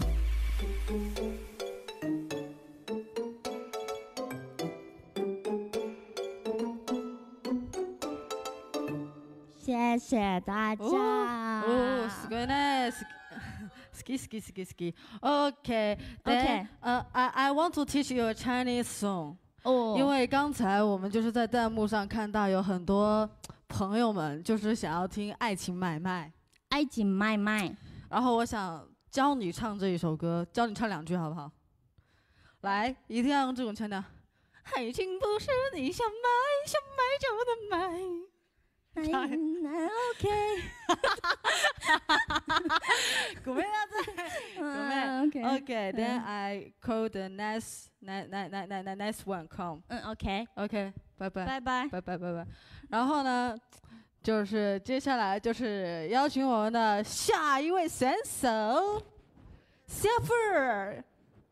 谢谢大家。 哦，すごいね。好き好き好き好き。Okay, then I want to teach you a Chinese song. 哦。因为刚才我们就是在弹幕上看到有很多朋友们就是想要听《爱情买卖》。 爱情买卖。 然后我想教你唱这一首歌，教你唱2句好不好？来，一定要用这种腔调。爱情不是你想买就能买。OK， ごめんなさい。ごめん。Okay, then I call the next one. Come. OK， 拜拜。 拜拜。 拜拜拜拜。然后呢，就是接下来就是邀请我们的下一位选手，小富儿。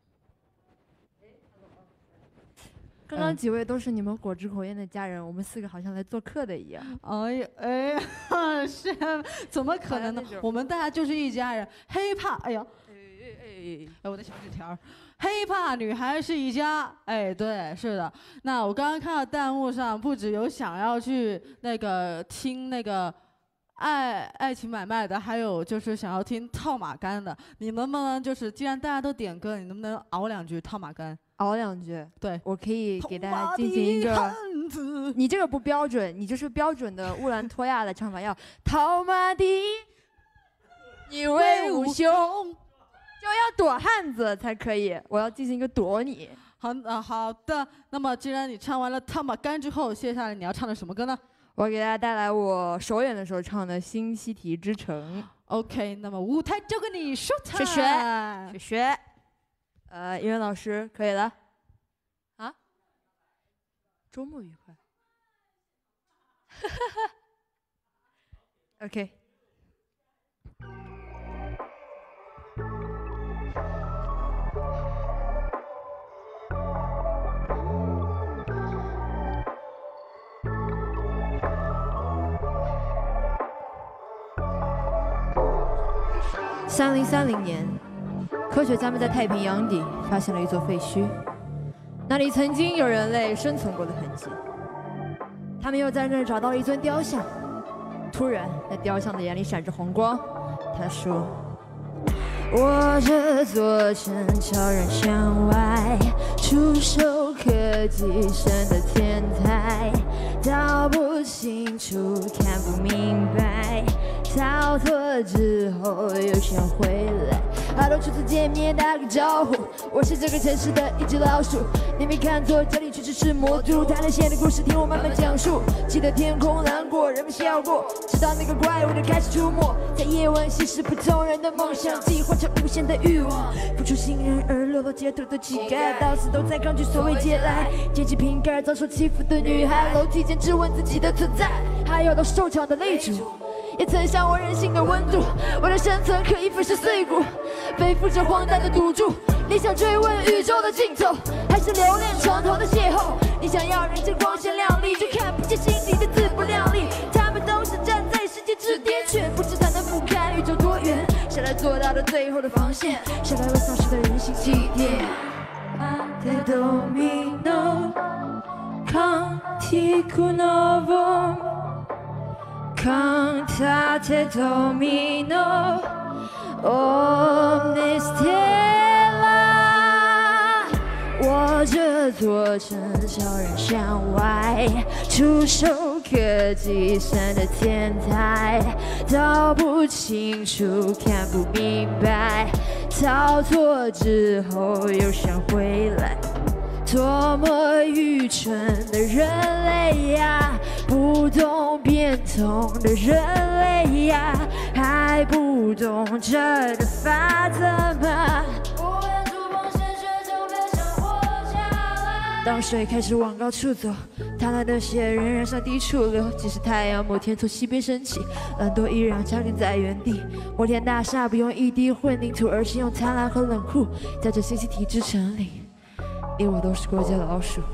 刚刚几位都是你们果汁口烟的家人，我们4个好像来做客的一样。 哎呀，是，怎么可能呢？我们大家就是一家人。hiphop， 哎呀，我的小纸条。hiphop 女孩是一家，哎，对，是的。那我刚刚看到弹幕上不止有想要去那个听那个爱情买卖的，还有就是想要听套马杆的。你能不能就是既然大家都点歌，你能不能熬2句套马杆？ 熬2句， 对， 我可以给大家进行一个，你这个不标准，你就是标准的乌兰托娅的唱法，要套马的，你威武雄，就要躲汉子才可以，我要进行一个躲你。 好的，那么既然你唱完了套马杆之后，接下来你要唱的什么歌呢？ 我给大家带来我首演的时候唱的《新西提之城》。 OK， 那么舞台交给你，收台。 谢谢，谢谢。音乐老师可以了。啊？周末愉快。OK。3030年，科学家们在太平洋底发现了一座废墟，那里曾经有人类生存过的痕迹。他们又在那儿找到了一尊雕像，突然，在雕像的眼里闪着红光。他说：“我这座城悄然向外，出手科技神的天才，道不清楚，看不明白。”逃脱之后又想回来。Hello， 初次见面打个招呼，我是这个城市的一只老鼠。你没看错，这里确实是魔都。探险的故事听我慢慢讲述。记得天空蓝过，人们笑过，直到那个怪物的开始出没，在夜晚稀释不同人的梦想，计划着无限的欲望。付出信任而落到街头的乞丐，到死都在抗拒所谓接来。阶级瓶盖遭受欺负的女孩，楼梯间质问自己的存在。还有到受场的泪珠。也曾向往人性的温度，为了生存可以粉身碎骨，背负着荒诞的赌注。你想追问宇宙的尽头，还是留恋床头的邂逅？你想要人间光鲜亮丽，却看不见心底的自不量力。他们都是站在世界之巅，却不知才能覆盖宇宙多远。谁来做到了最后的防线？谁来为丧失的人性祭奠？Te domino cantico novo。Cantate domino omne stella， 我这座城悄然向外，出手科技神的天才，道不清楚，看不明白，逃脱之后又想回来。多么愚蠢的人类呀，不懂变通的人类呀，还不懂这的法则吗？当水开始往高处走，贪婪的血仍然向低处流。即使太阳某天从西边升起，懒惰依然扎根在原地。摩天大厦不用一滴混凝土，而是用贪婪和冷酷，在这信息体制成立。你我都是过街老鼠。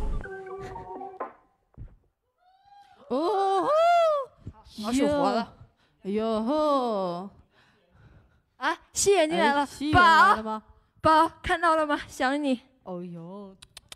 哦吼， 老鼠活了。 哎呦吼！ 啊，西眼进来了， 西眼来了吗？ 宝，看到了吗？想你。 哦呦。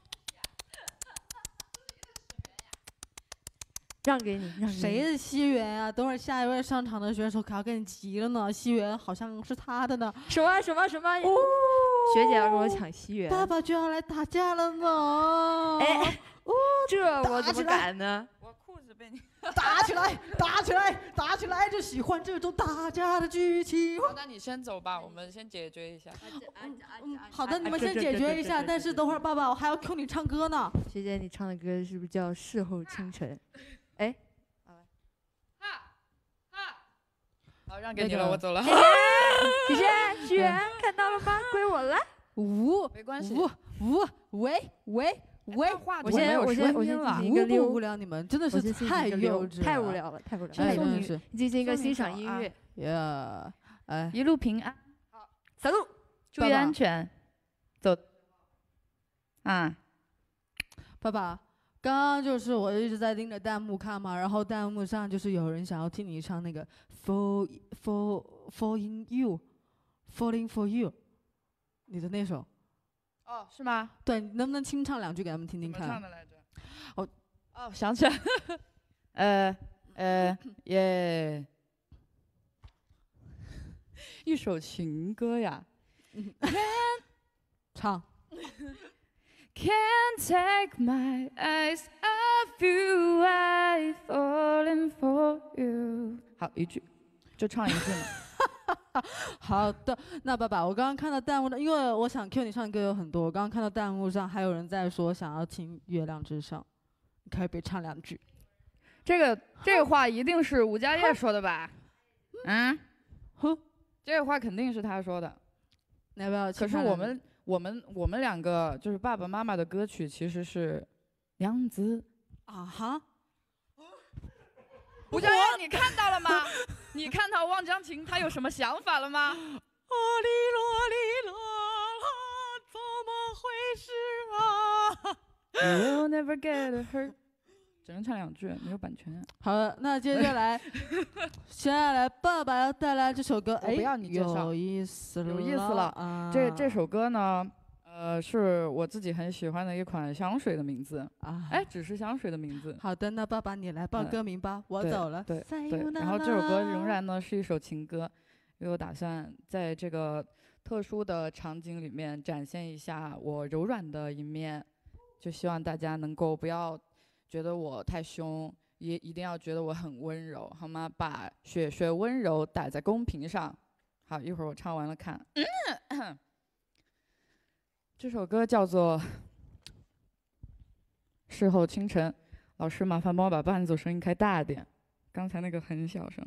让给你，让给你。 谁是西元啊？等会儿下一位上场的选手可要跟你急了呢。西元好像是他的呢。 什么？哦，学姐要跟我抢西元。 爸爸就要来打架了呢。 哎，这我怎么敢呢？ 我裤子被你打起来，打起来，打起来！就喜欢这种打架的剧情。 那你先走吧，我们先解决一下。 好的，你们先解决一下，但是等会儿爸爸我还要 Q 你唱歌呢。 学姐，你唱的歌是不是叫《事后清晨》？哎， 好，让给你了，我走了。 谢谢，西元看到了吗？归我了。 没关系。 喂， 我先进行一个溜。 无聊，你们真的是太幼稚了， 太无聊了，太无聊了。 哎，真的是进行一个欣赏音乐。 呀，哎， 一路平安。 好，走路， 注意安全。走。啊， 爸爸。刚刚就是我一直在盯着弹幕看嘛，然后弹幕上就是有人想要听你唱那个 Falling for You， 你的那首。 哦，是吗？ 对，你能不能清唱两句给他们听听看？ 怎么唱的来着？ 哦， 想起来。耶，一首情歌呀。 唱。 Can't take my eyes off you, I'm falling for you。好，一句，就唱一句嘛。 好的，那爸爸，我刚刚看到弹幕的，因为我想 Q 你唱歌有很多，我刚刚看到弹幕上还有人在说想要听《月亮之上》，你可以别唱两句。 这个话一定是吴家业说的吧？嗯， 这话肯定是他说的。 要不要？ 可是我们两个就是爸爸妈妈的歌曲其实是样子啊哈。 吴佳燕，你看到了吗？你看到望江琴他有什么想法了吗？ 阿里啦里啦啦，怎么回事啊 You'll never get hurt。只能唱2句，没有版权。 好的，那接下来，爸爸要带来这首歌， 不要你介绍， 有意思了， 有意思了。 啊、 这首歌呢，是我自己很喜欢的一款香水的名字啊， 只是香水的名字。 好的，那爸爸你来报歌名吧，我走了。 对。然后这首歌仍然呢是一首情歌，因为我打算在这个特殊的场景里面展现一下我柔软的一面，就希望大家能够不要觉得我太凶，也一定要觉得我很温柔，好吗？把雪雪温柔打在公屏上。好，一会儿我唱完了看。这首歌叫做《事后清晨》。老师，麻烦帮我把伴奏声音开大点，刚才那个很小声。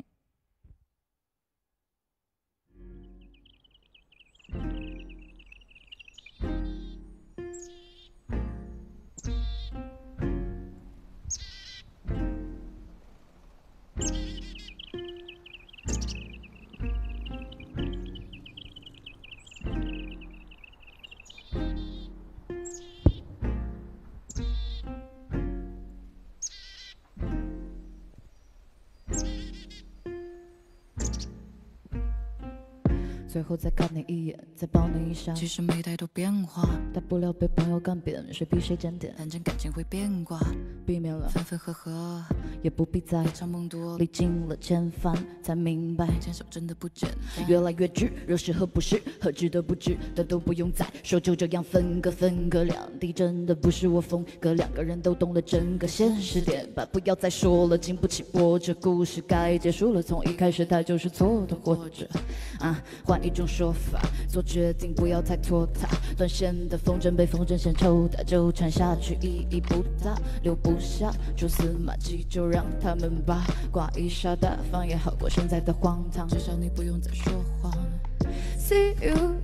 最后再看你一眼，再抱你一下，其实没太多变化，大不了被朋友干扁，谁比谁检点，反正感情会变卦，避免了分分合合，也不必再长梦多，历经了千帆，才明白牵手真的不简单，越来越炙热适合不适合，值得不值得都不用再说，就这样分隔两地，真的不是我风格，两个人都懂了整个现实点吧，不要再说了，经不起波折，故事该结束了，从一开始他就是错的，或者换一种说法，做决定不要太拖沓，断线的风筝被风筝线抽打，纠缠下去意义不大，留不下蛛丝马迹，就让他们吧，挂一下大方也好过现在的荒唐，至少你不用再说谎。See you,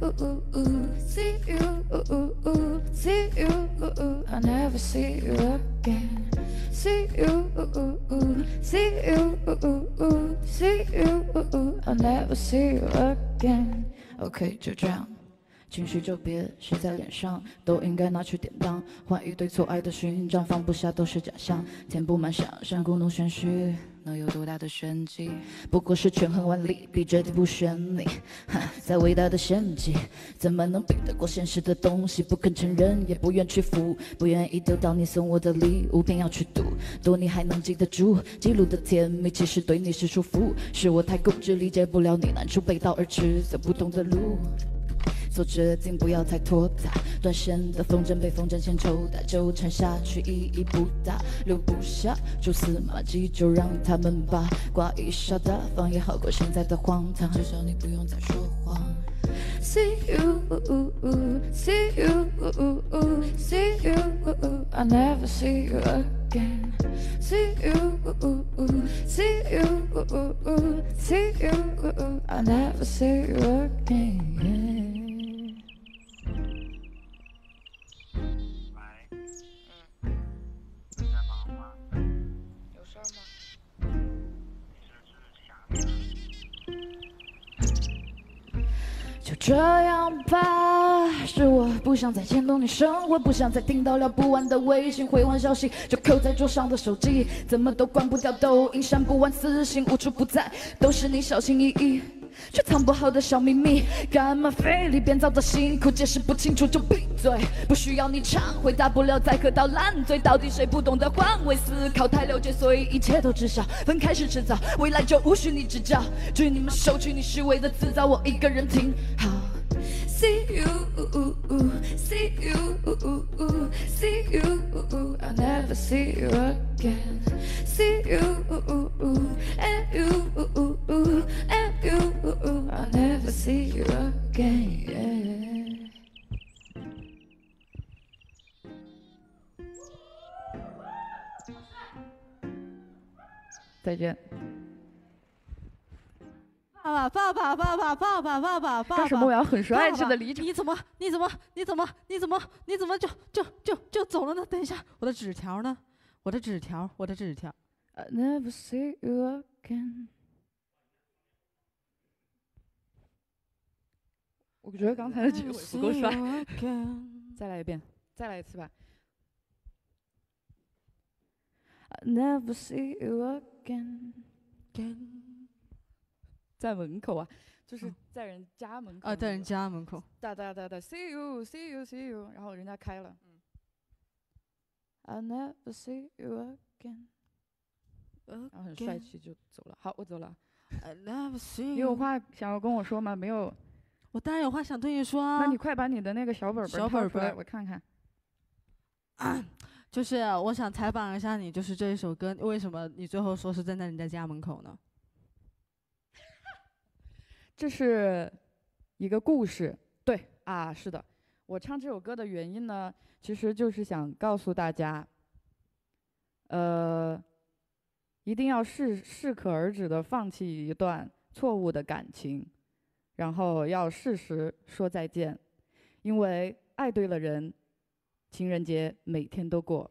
see you, see you, I never see you again. See you, see you, see you, I never see you again. OK， 就这样，情绪就别写在脸上，都应该拿去典当，换一堆错爱的勋章，放不下都是假象，填不满想象，故弄玄虚。能有多大的玄机？不过是权衡万里，比决定不选你。再伟大的献祭，怎么能比得过现实的东西？不肯承认，也不愿屈服，不愿意得到你送我的礼物，偏要去赌，赌你还能记得住。记录的甜蜜，其实对你是束缚，是我太固执，理解不了你难处，背道而驰，走不同的路。做决定不要太拖沓，断线的风筝被风筝线抽打，纠缠下去意义不大，留不下蛛丝马迹，就让他们吧，挂一下大方也好过现在的荒唐，至少你不用再说谎。See you, see you, see you, I never see you again. See you, see you, see you, I never see you again. 有事儿吗？ 就这样吧，是我不想再牵动你生活，不想再听到聊不完的微信回完消息就扣在桌上的手机，怎么都关不掉抖音，删不完私信无处不在，都是你小心翼翼却藏不好的小秘密，干嘛费力编造的辛苦，解释不清楚就闭嘴，不需要你忏悔，大不了再喝到烂醉，到底谁不懂得换位思考，太了解所以一切都知晓，分开是迟早，未来就无需你指教，至于你们收取你虚伪的辞藻，我一个人挺好。See you, see you, see you, I never see you again. See you, and you, and you, I never see you again. 再见。 爸爸， 干什么？我要很帅气的离场。 你怎么就走了呢？等一下，我的纸条呢？我的纸条。 I never see you again。我觉得刚才的结尾不够帅，再来一遍，再来一次吧。I never see you again。在门口啊，就是在人家门口。 在人家门口。 哒，see you，然后人家开了。I never see you again。然后很帅气就走了。好，我走了。 I never see you。 你有话想要跟我说吗？没有。 我当然有话想对你说啊。 那你快把你的那个小本本掏出来，我看看。 就是我想采访一下你，就是这一首歌，为什么你最后说是站在人家家门口呢？ 这是一个故事。对啊，是的，我唱这首歌的原因呢，其实就是想告诉大家，一定要适可而止的放弃一段错误的感情，然后要适时说再见，因为爱对了人，情人节每天都过。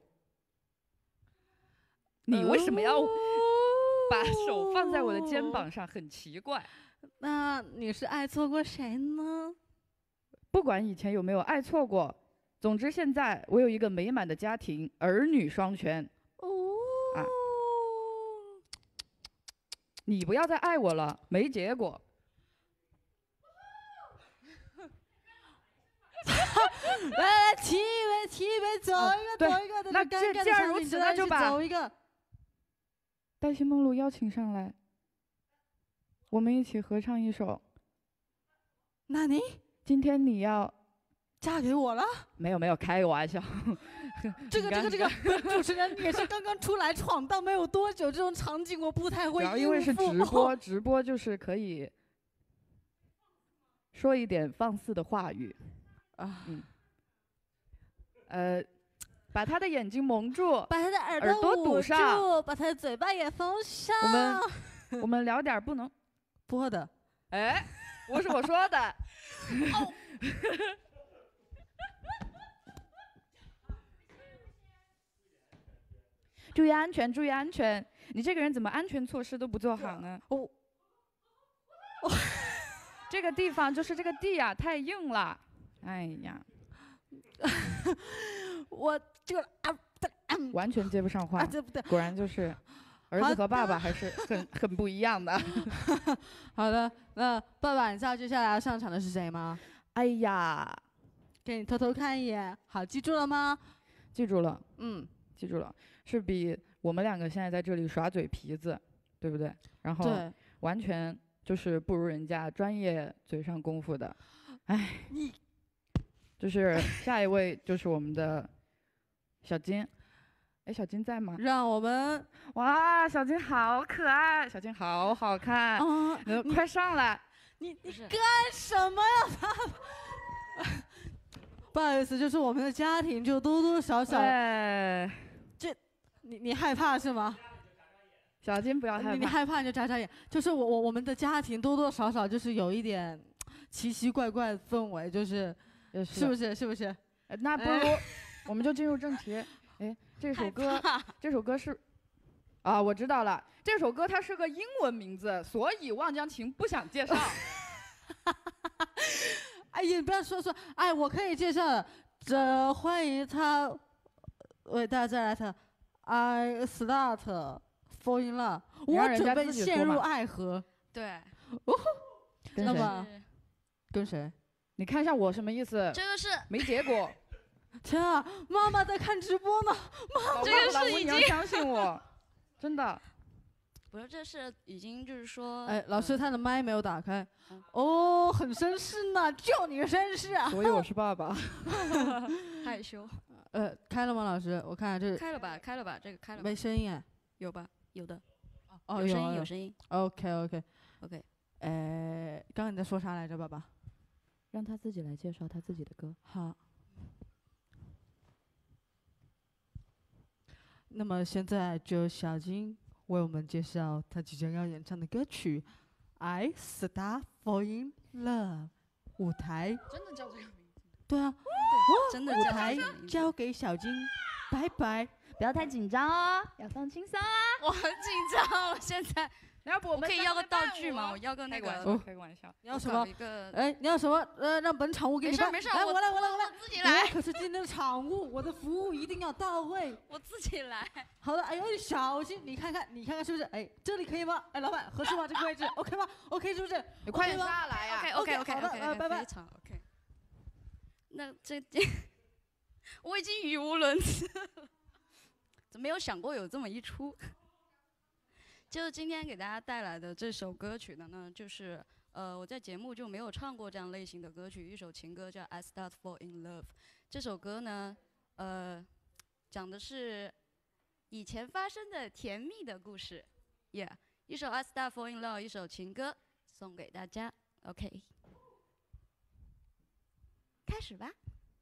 你为什么要把手放在我的肩膀上？很奇怪。 那你是爱错过谁呢？ 不管以前有没有爱错过，总之现在我有一个美满的家庭，儿女双全。啊，你不要再爱我了，没结果。 来，提一杯，走一个， 那既然如此，那就把走一个。 黛西梦露邀请上来，我们一起合唱一首。 那你今天你要嫁给我了？ 没有，开个玩笑。 这个，主持人也是刚刚出来闯荡没有多久，这种场景我不太会应付。 因为是直播就是可以说一点放肆的话语啊。把他的眼睛蒙住， 把他的耳朵堵上， 把他的嘴巴也封上。 我们聊点不能播的。 哎，不是我说的。注意安全，注意安全！你这个人怎么安全措施都不做好呢？这个地方就是这个地呀，太硬了。哎呀， 我这个完全接不上话。果然就是儿子和爸爸还是很不一样的。 好的，那爸爸，你知道接下来要上场的是谁吗？ 哎呀， 给你偷偷看一眼。好，记住了吗？ 记住了。 记住了。是比我们两个现在在这里耍嘴皮子，对不对？然后完全就是不如人家专业嘴上功夫的。哎，就是下一位就是我们的小金。哎，小金在吗？ 让我们哇，小金好可爱，小金好好看。快上来！ 你干什么呀，爸爸？不好意思，就是我们的家庭就多多少少。你害怕是吗？ 小金不要害怕。 你害怕你就眨眨眼。就是我们的家庭多多少少就是有一点奇奇怪怪的氛围，是不是？ 那不如我们就进入正题。哎，这首歌是啊，我知道了，这首歌它是个英文名字，所以望江晴不想介绍。 哎呀，你不要说，哎，我可以介绍。欢迎他为大家来唱。I start fall in love， 我准备陷入爱河。 对。 那么跟谁？ 你看一下我什么意思？ 这个是没结果。 天啊，妈妈在看直播呢！妈， 这个是你要相信我，真的。 不是，这是已经就是说。 哎，老师，他的麦没有打开。哦，很绅士呢，就你绅士啊。 所以我是爸爸。 害羞。 开了吗，老师？我看这开了吧，这个开了吧。 没声音哎。 有吧？有的。 哦， 有声音。 OK。刚刚你在说啥来着，爸爸？ 让他自己来介绍他自己的歌。 好。那么现在就小金为我们介绍他即将要演唱的歌曲 I Start Falling Love 舞台。 真的叫这个名字？ 对啊， 真的舞台叫这个名字交给小金，拜拜。 不要太紧张哦，要放轻松啊！ 我很紧张，我现在。 要不我们可以要个道具吗？我要个那个。 开个玩笑。 你要什么？ 一个。 哎，你要什么？让本场务给你办。 没事， 来，我来， 自己来。 我可是今天的场务，我的服务一定要到位。 我自己来。 好的，哎呦，你小心，你看看是不是？哎，这里可以吗？哎，老板合适吗？这个位置 OK 吗 ？OK 是不是？ 你快点下来呀 ！OK， 好的，拜拜。 非常 OK。那这我已经语无伦次了，怎么没有想过有这么一出？就今天给大家带来的这首歌曲呢，就是我在节目就没有唱过这样类型的歌曲，一首情歌叫《I Start Fall in Love》。这首歌呢，讲的是以前发生的甜蜜的故事。Yeah， 一首《I Start Fall in Love》，一首情歌，送给大家。OK， 开始吧。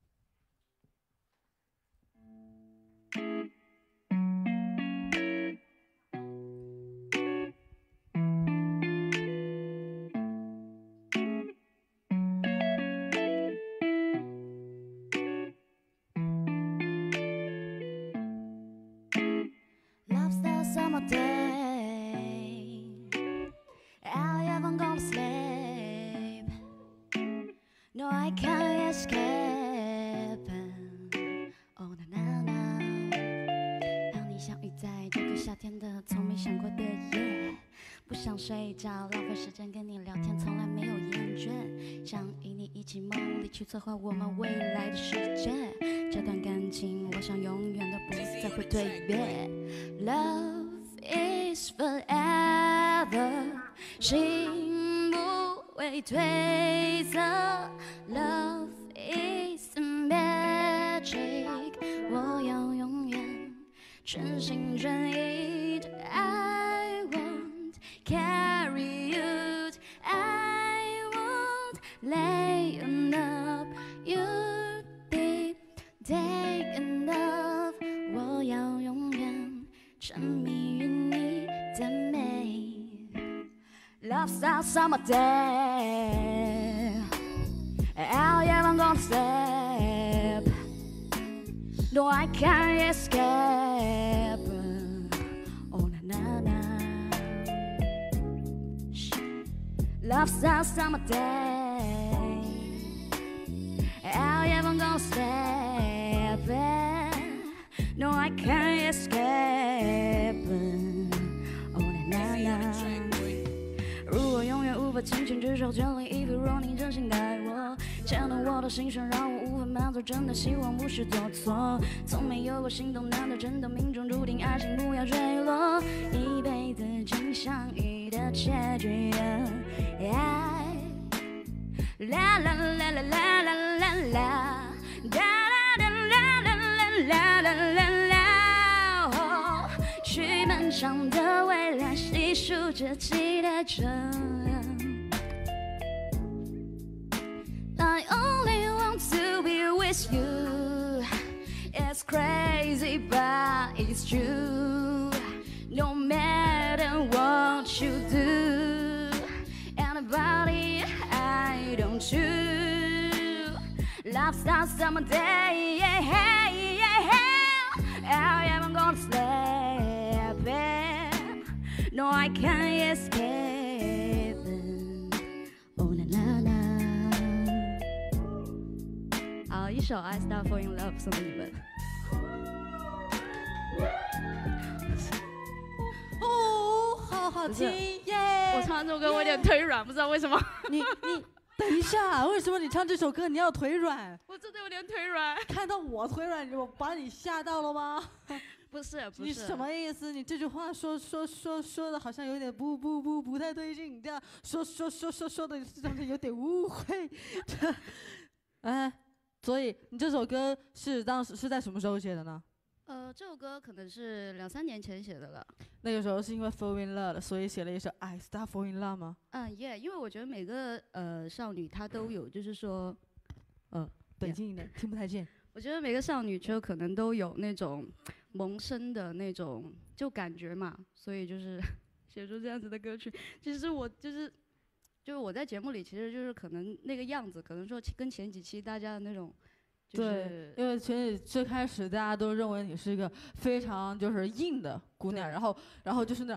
Summer day, I haven't gone to sleep. No, I can't escape. Oh na na na， 和你相遇在这个夏天的从没想过的夜，不想睡觉，浪费时间跟你聊天，从来没有厌倦，想与你一起梦里去策划我们未来的世界。这段感情，我想永远都不再会退跃。Love is forever， 心不会褪色。Love is magic， 我要永远全心全意的I won't carry you， I won't lay up you deep day and love， 我要永远沉迷于你的美。Love starts summer day， I haven't gone to sleep， No I can't escape， Oh na na na， Love starts summer day， I haven't gone to sleep， No I can't escape， Oh na na na。如果永远无法倾情，至少全力以赴。若你真心待我，牵动我的心弦，让我无法满足。真的希望不是做错，从没有过心动，难道真的命中注定爱情不要坠落？一辈子仅相遇的结局。啦啦啦啦啦啦啦啦，啦啦啦啦啦啦啦啦，去漫长的未来，细数着期待着。I only want to be with you. It's crazy, but it's true. No matter what you do, anybody I don't choose. Love starts summer day. Yeah, yeah, yeah. I haven't gone to sleep. No, I can't escape. Oh na na na。好，一首《I Start Falling in Love》送给你们。 哦，好好听耶！ 我唱这首歌我有点腿软，不知道为什么。 你等一下，为什么你唱这首歌你要腿软？ 我真的有点腿软。 看到我腿软，我把你吓到了吗？ 不是， 你什么意思？你这句话说的好像有点不太对劲，这样说的让人有点误会。哎，所以你这首歌是当时是在什么时候写的呢？ 这首歌可能是2-3年前写的了。 那个时候是因为 fall in love， 所以写了一首 I Start Fall in Love 吗？ 因为我觉得每个少女她都有，就是说， 北京一点，听不太见。 我觉得每个少女就可能都有那种萌生的那种就感觉嘛，所以就是写出这样子的歌曲。其实我就是就是我在节目里其实就是可能那个样子，可能说跟前几期大家的那种。 对，因为最开始大家都认为你是一个非常就是硬的姑娘，然后就是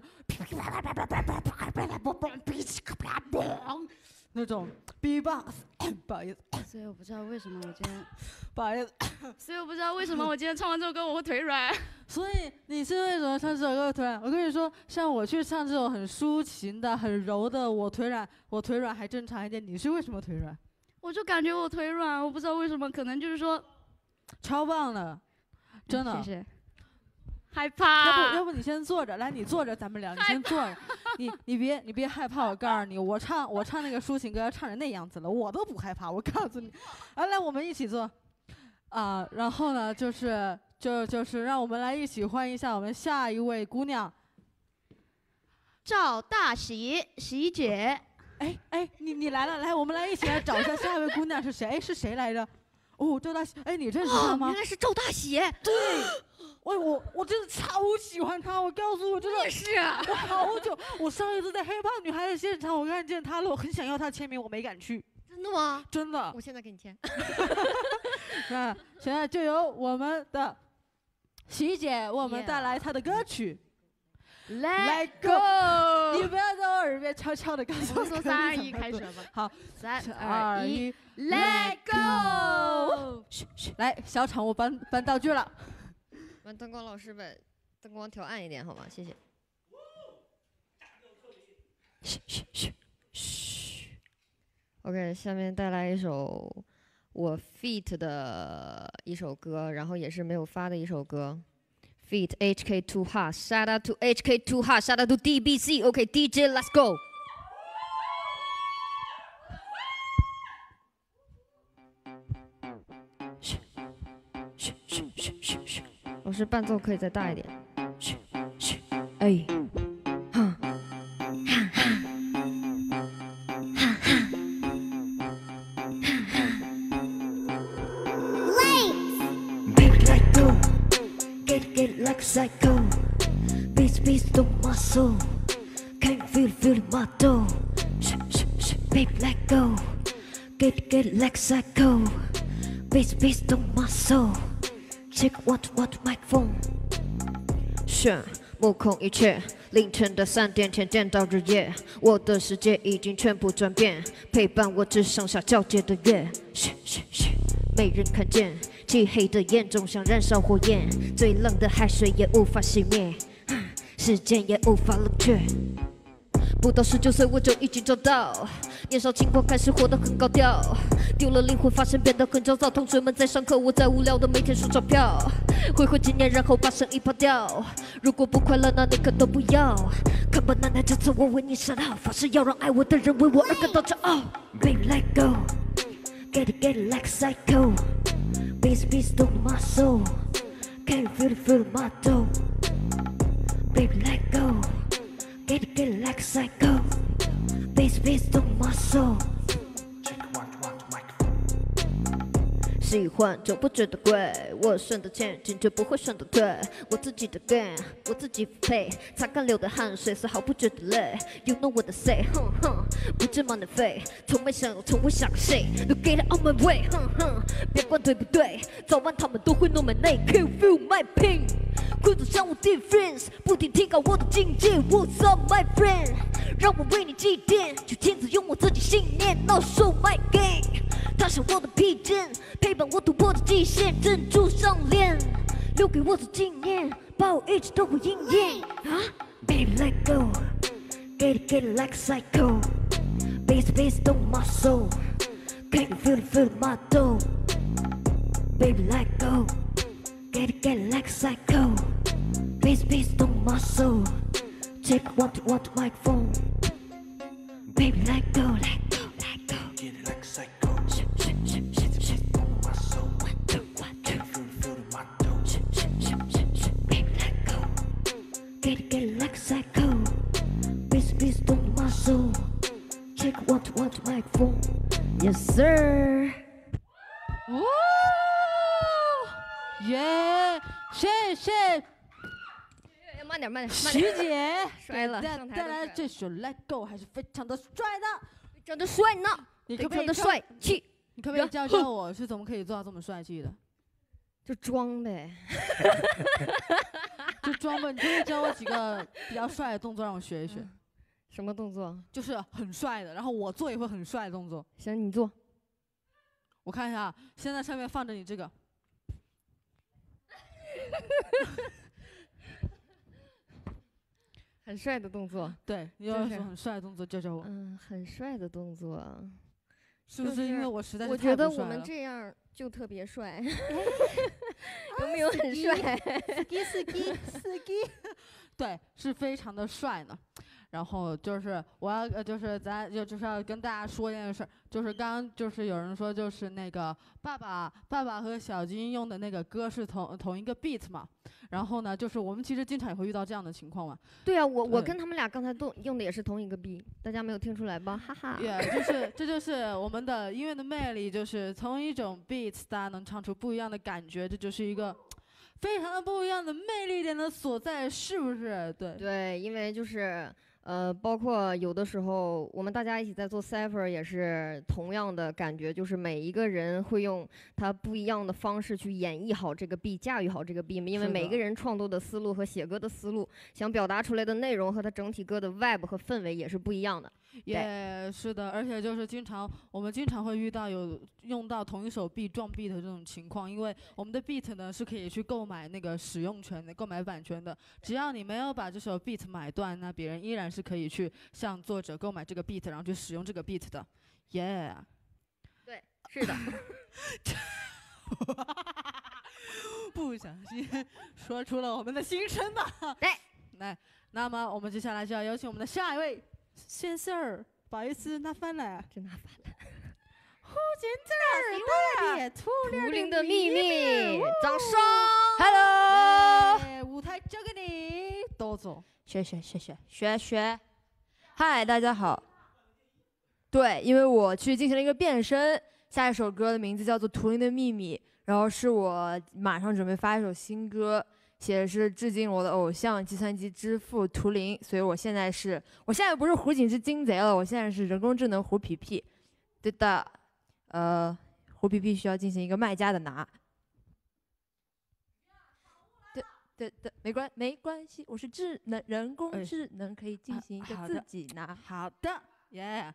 那种 B-box， 不好意思。 所以我不知道为什么我今天， 不好意思。 所以我不知道为什么我今天唱完这首歌我会腿软。 所以你是为什么唱这首歌腿软？我跟你说，像我去唱这种很抒情的、很柔的，我腿软还正常一点。你是为什么腿软？ 我就感觉我腿软，我不知道为什么，可能就是说， 超棒了，真的。 谢谢。害怕。 要不你先坐着，来，你坐着，咱们聊。你先坐着，你别害怕。我告诉你，我唱那个抒情歌，唱成那样子了，我都不害怕。我告诉你，来，我们一起坐。然后呢，就是让我们来一起欢迎一下我们下一位姑娘， 赵大喜姐。 哎，你来了，来，我们来一起来找一下下一位姑娘是谁？哎，是谁来着？哦，赵大喜，哎，你认识她吗？ 原来是赵大喜。 对，我真的超喜欢她，我告诉我真的。 我也是啊。 我好久，我上一次在黑怕女孩的现场，我看见她了，我很想要她签名，我没敢去。 真的吗？ 真的。 我现在给你签。 那现在就由我们的喜姐为我们带来她的歌曲。Let go， 你不要在我耳边悄悄的告诉我。 我们从3、2、1开始吧。 好 ，3、2、1 ，Let go。 来，小场务搬道具了。 我们灯光老师把灯光调暗一点，好吗？谢谢。嘘。OK， 下面带来一首我 feat 的一首歌，然后也是没有发的一首歌。Feat HK Too Hot, shout out to HK Too Hot, shout out to DBC. Okay, DJ, let's go. 老师伴奏可以再大一点。哎，哈，哈哈，哈哈。Baby, let go. Get like psycho. Beats through my soul. Can you feel my door? Baby, let go. Get like psycho. Beats through my soul. Check what microphone. 炫目空一切，凌晨的3点前见到日夜，我的世界已经全部转变，陪伴我只剩下皎洁的月。没人看见。漆黑的眼中像燃烧火焰，最冷的海水也无法熄灭，时间也无法冷却。不到19岁我就已经找到，年少轻狂开始活得很高调，丢了灵魂发现变得很焦躁。同学们在上课，我在无聊的每天数钞票，挥霍几年然后把生意抛掉。如果不快乐，那你可都不要。看吧，奶奶，这次我为你闪耀，发誓要让爱我的人为我而感到骄傲。Baby, let go, get it like psycho. Beats through my soul. Can you feel my door? Baby, let go. Get it like psycho. Beats through my soul. 喜欢就不觉得贵，我省的钱坚决不会省得对。我自己的 game， 我自己配，擦干流的汗水丝毫不觉得累。You know what I say， 哼哼，不止忙的费，从没想从未想谁。You get it on my way， 哼哼，别管对不对，早晚他们都会 know my name。Can you feel my pain？ 快走向我 difference， 不停提高我的境界。What's up my friend？ 让我为你祭奠，就亲自用我自己信念。Now show my game， 踏上我的披肩，陪伴我突破的极限，珍珠项链留给我做纪念，把我一直都会应验。Baby, let go, get it like psycho. Bass through my soul. Can you feel my door? Baby, let go, get it like psycho. Bass through my soul. Check what microphone. Baby, let go, let go, let go. Get it like psycho. Get it like psycho. Bass through my soul. Check what microphone. Yes sir. 哦，耶！谢谢。 慢点， 徐姐摔了， 带来这首《Let Go》还是非常的帅的。 长得帅呢， 你可不可以长得帅气？ 你可不可以教教我是怎么可以做到这么帅气的？ 就装呗， 就装呗。你可以教我几个比较帅的动作让我学一学。 什么动作？ 就是很帅的，然后我做也会很帅的动作。 行，你做。 我看一下，现在上面放着你这个。 很帅的动作， 对，你有什么很帅的动作教教我？ 很帅的动作， 是不是因为我实在是我觉得我们这样就特别帅，有没有很帅？ 司机，对，是非常的帅呢。然后就是我要就是咱就是要跟大家说一件事，就是刚刚就是有人说就是那个爸爸和小金用的那个歌是同一个 beat 嘛，然后呢就是我们其实经常也会遇到这样的情况嘛。 对啊，我跟他们俩刚才都用的也是同一个 beat， 大家没有听出来吧？哈哈。 这就是我们的音乐的魅力，就是同一种 beat 大家能唱出不一样的感觉，这就是一个非常的不一样的魅力点的所在，是不是？ 对，因为就是包括有的时候我们大家一起在做 cipher 也是同样的感觉，就是每一个人会用他不一样的方式去演绎好这个 beat， 驾驭好这个 beat， 因为每个人创作的思路和写歌的思路，想表达出来的内容和他整体歌的 vibe 和氛围也是不一样的。 也是的，而且就是我们经常会遇到有用到同一首 beat 撞 beat 的这种情况，因为我们的 beat 呢是可以去购买那个使用权的、购买版权的。只要你没有把这首 beat 买断，那别人依然是可以去向作者购买这个 beat， 然后去使用这个 beat 的。 对，是的。 不小心说出了我们的心声吧。来，那么我们接下来就要有请我们的下一位。先生，不好意思，拿反了， 真拿反了。 胡金子儿， 图灵的秘密，掌声 ！Hello， 舞台交给你，多走。 学。嗨，大家好。对，因为我去进行了一个变身，下一首歌的名字叫做《图灵的秘密》，然后是我马上准备发一首新歌。写的是致敬我的偶像计算机之父图灵，所以我现在不是胡锦之金贼了，我现在是人工智能胡皮皮。对的，胡皮皮需要进行一个卖家的拿。对，没关系，我是人工智能，可以进行一个自己拿。 好的，耶。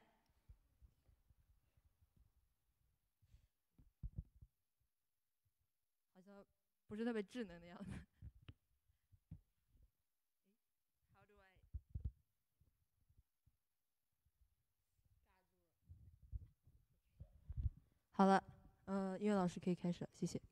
好像不是特别智能的样子。好了，音乐老师可以开始了，谢谢。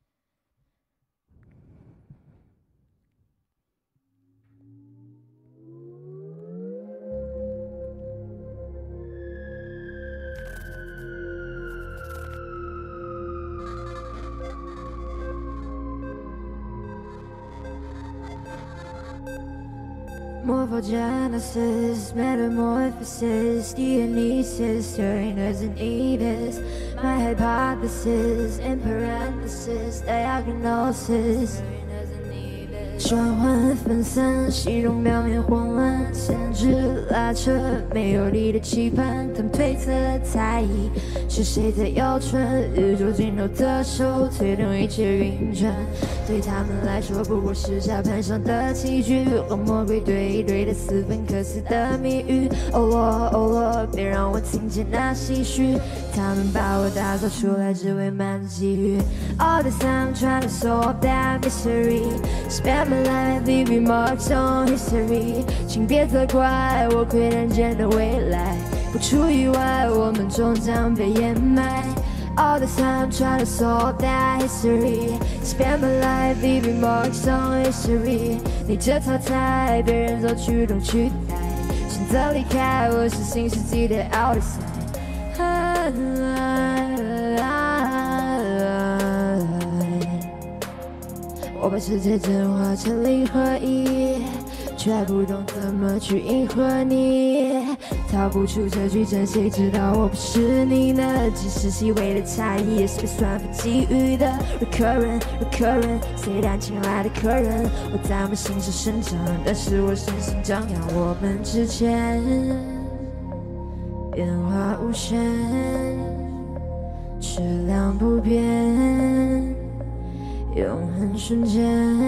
Morphogenesis, metamorphosis, Dionysus, Uranus and Venus. My hypothesis, in parenthesis, diagnosis. 转换分散，形容表面混乱，限制拉扯，没有力的期盼，他们推测猜疑，是谁在谣传？宇宙尽头的手推动一切运转，对他们来说不过是沙盘上的棋局，和魔鬼对一对的斯芬克斯的谜语。哦罗，别让我听见那唏嘘，他们把我打造出来只为满足机遇。All the time trying to solve that mystery. Spend my life leaving marks on history. 请别责怪我窥人间的未来，不出意外，我们终将被掩埋。All the time trying to solve that history. Spend my life leaving marks on history. 逆着淘汰，别人做驱动取代，选择离开，我是新世纪的 outside。我把世界真化成零和一，却不懂怎么去迎合你。逃不出这矩阵，谁知道我不是你呢？即使细微的差异，也是被算法给予的。Recurrent， 谁担请来的客人？我在我心上生长，但是我身心张扬。我们之间变化无限，质量不变，永恒瞬间，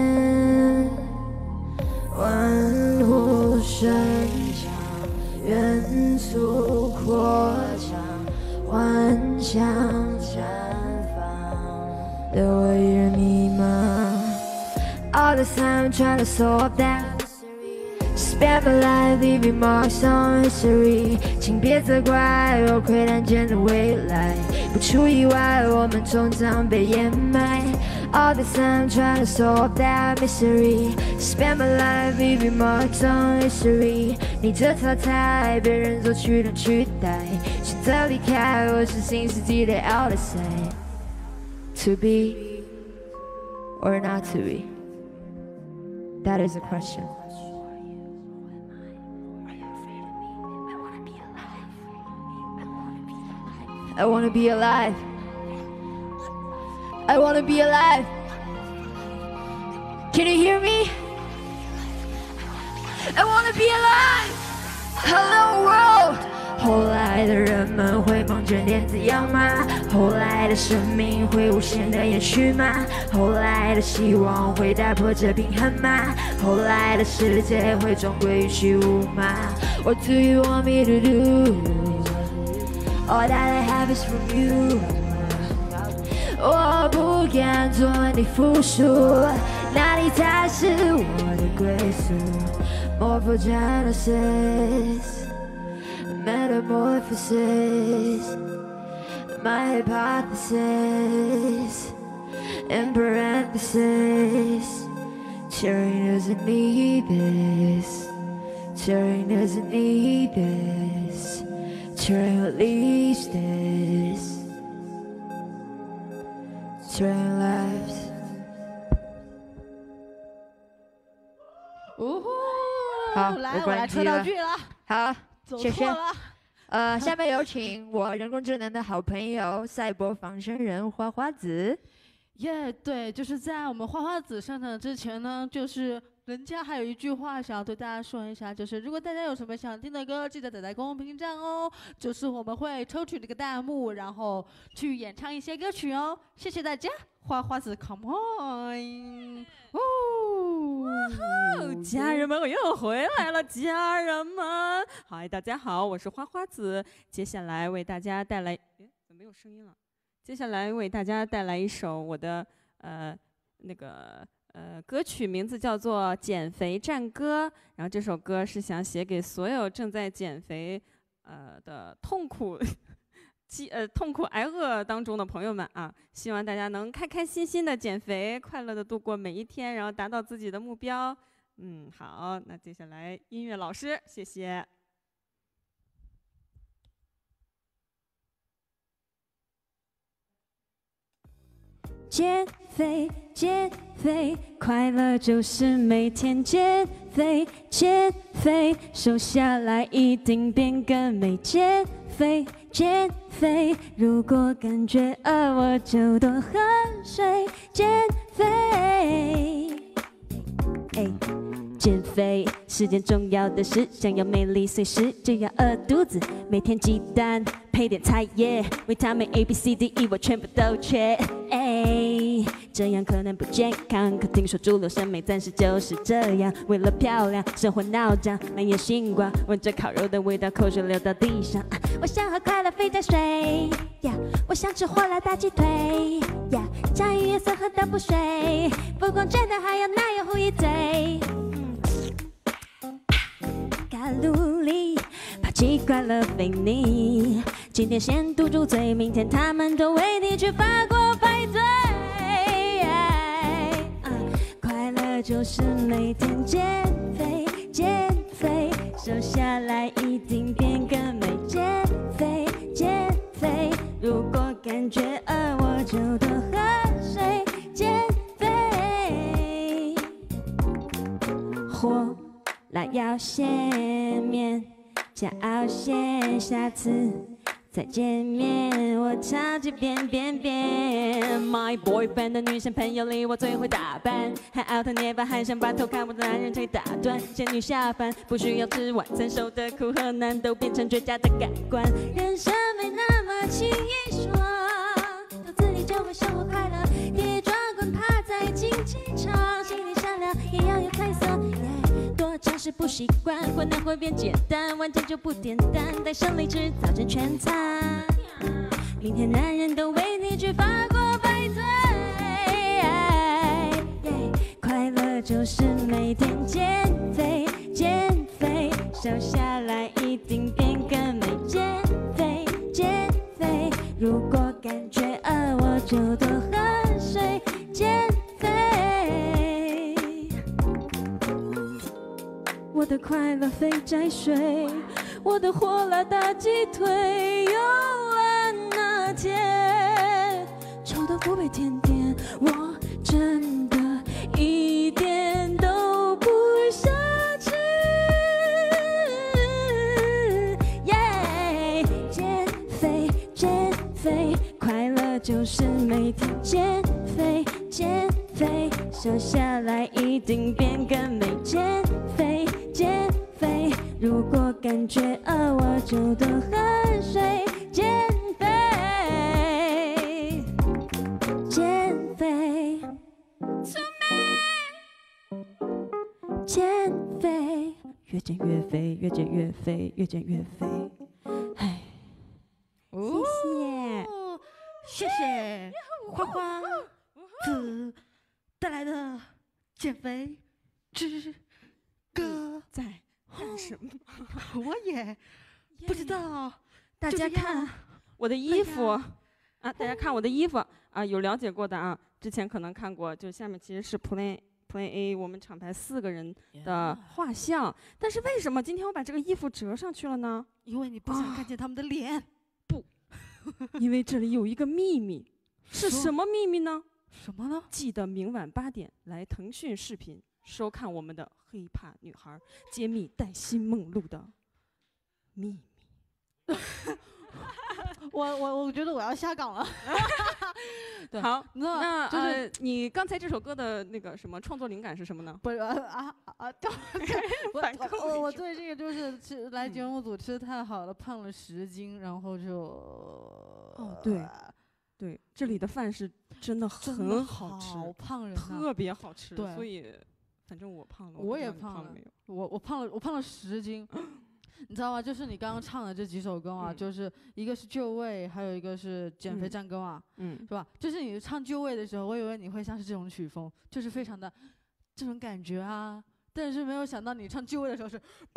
万物生长，元素扩张，幻想绽放，留我一人迷茫。All the time trying to solve that mystery，Spend my life leaving marks on history， 请别责怪我窥探间的未来，不出意外，我们终将被掩埋。All the time trying to solve that mystery，Spend my life leaving marks on history， 你这淘汰，被人做取代取代，选择离开，我是新世纪的 outer side。To be or not to be， that is a question。I wanna be alive. I wanna be alive. Can you hear me? I wanna be alive. Hello world. 后来的人们会梦见电子羊吗？后来的生命会无限的延续吗？后来的希望会打破这平衡吗？后来的世界会终归于虚无吗？ What do you want me to do?All that I have is from you， 我不敢做你附属，那里才是我的归宿。Morphogenesis， metamorphosis， my hypothesis， in parenthesis， Turing doesn't need this， Turing doesn't need this。Turing leaves this. Turing lives. 好，来，我来吹道具了。 好，谢谢。 下面有请我人工智能的好朋友赛博仿生人花花子。 对，就是在我们花花子上场之前呢，就是人家还有一句话想要对大家说一下，就是如果大家有什么想听的歌，记得打在公屏上哦。就是我们会抽取这个弹幕，然后去演唱一些歌曲哦。谢谢大家，花花子 ，Come on！ 家人们，我又回来了，家人们，嗨，大家好，我是花花子，接下来为大家带来，怎么没有声音了？接下来为大家带来一首我的歌曲名字叫做《减肥战歌》，然后这首歌是想写给所有正在减肥的痛苦挨饿当中的朋友们啊，希望大家能开开心心的减肥，快乐的度过每一天，然后达到自己的目标。好，那接下来音乐老师，谢谢。减肥，减肥，快乐就是每天减肥，减肥，瘦下来一定变更美。减肥，减肥，如果感觉饿，我就多喝水。减肥，减肥是件重要的事，想要美丽随时就要饿肚子，每天鸡蛋配点菜叶，维他命 A、B、C、D、E 我全部都缺。这样可能不健康，可听说主流审美暂时就是这样。为了漂亮，生活闹钟，满眼星光，闻着烤肉的味道，口水流到地上。我想喝快乐肥仔水呀，我想吃火辣大鸡腿呀，章鱼颜色喝到不睡，不光真的还有奶油糊一嘴。卡路里，怕奇怪了肥腻，今天先堵住嘴，明天他们都为你去法国排队。快乐就是每天减肥，减肥，瘦下来一定变更美。减肥，减肥，如果感觉饿，我就多喝水。减肥，火辣要先面加熬先，下次再见面，我超级变变变。My boyfriend 的女生朋友里，我最会打扮，还out never 还想把头看我的男人腿打断。仙女下凡，不需要吃晚餐，受的苦和难都变成绝佳的感官。人生没那么轻易说，肚子里就会收获快乐。跌撞滚趴在竞技场，心里善良也要有特色。多尝试不习惯，困难会变简单，完成就不简单。带上理智，早晨全餐。明天男人都为你去法国排队。快乐就是每天减肥，减肥，瘦下来一定变更美。减肥，减肥，如果感觉饿，我就多喝水。减肥，我的快乐肥宅水，我的火辣大鸡腿，有了那天，臭豆腐配甜点，我真的一点都不想吃。耶，减肥，减肥，快乐就是每天减肥，减肥，瘦下来一定变更美。减肥，减肥，如果感觉饿，我就多喝水。减肥，减肥。减肥，越减越肥，越减越肥，越减越肥。唉， 谢谢花花子带来的减肥之歌。 在干什么？ 我也不知道。 大家看我的衣服啊！大家看我的衣服啊！有了解过的啊，之前可能看过，就下面其实是 Plan A 我们厂牌4个人的画像，但是为什么今天我把这个衣服折上去了呢？ 因为你不想看见他们的脸。 不，因为这里有一个秘密，是什么秘密呢？ 什么呢？ 记得明晚8点来腾讯视频收看我们的黑怕女孩揭秘黛西梦露的秘密。 我觉得我要下岗了。对， 好， 那就是你刚才这首歌的那个什么创作灵感是什么呢？ 不是我最近就是吃来节目组吃太好了，胖了10斤，然后就对，这里的饭是真的很好吃， 好胖人特别好吃， 对， 所以反正我胖了， 我也胖了，我胖了10斤。你知道吗？就是你刚刚唱的这几首歌嘛，就是一个是就位，还有一个是减肥战歌嘛，是吧？就是你唱就位的时候，我以为你会像是这种曲风，就是非常的这种感觉啊，但是没有想到你唱就位的时候是，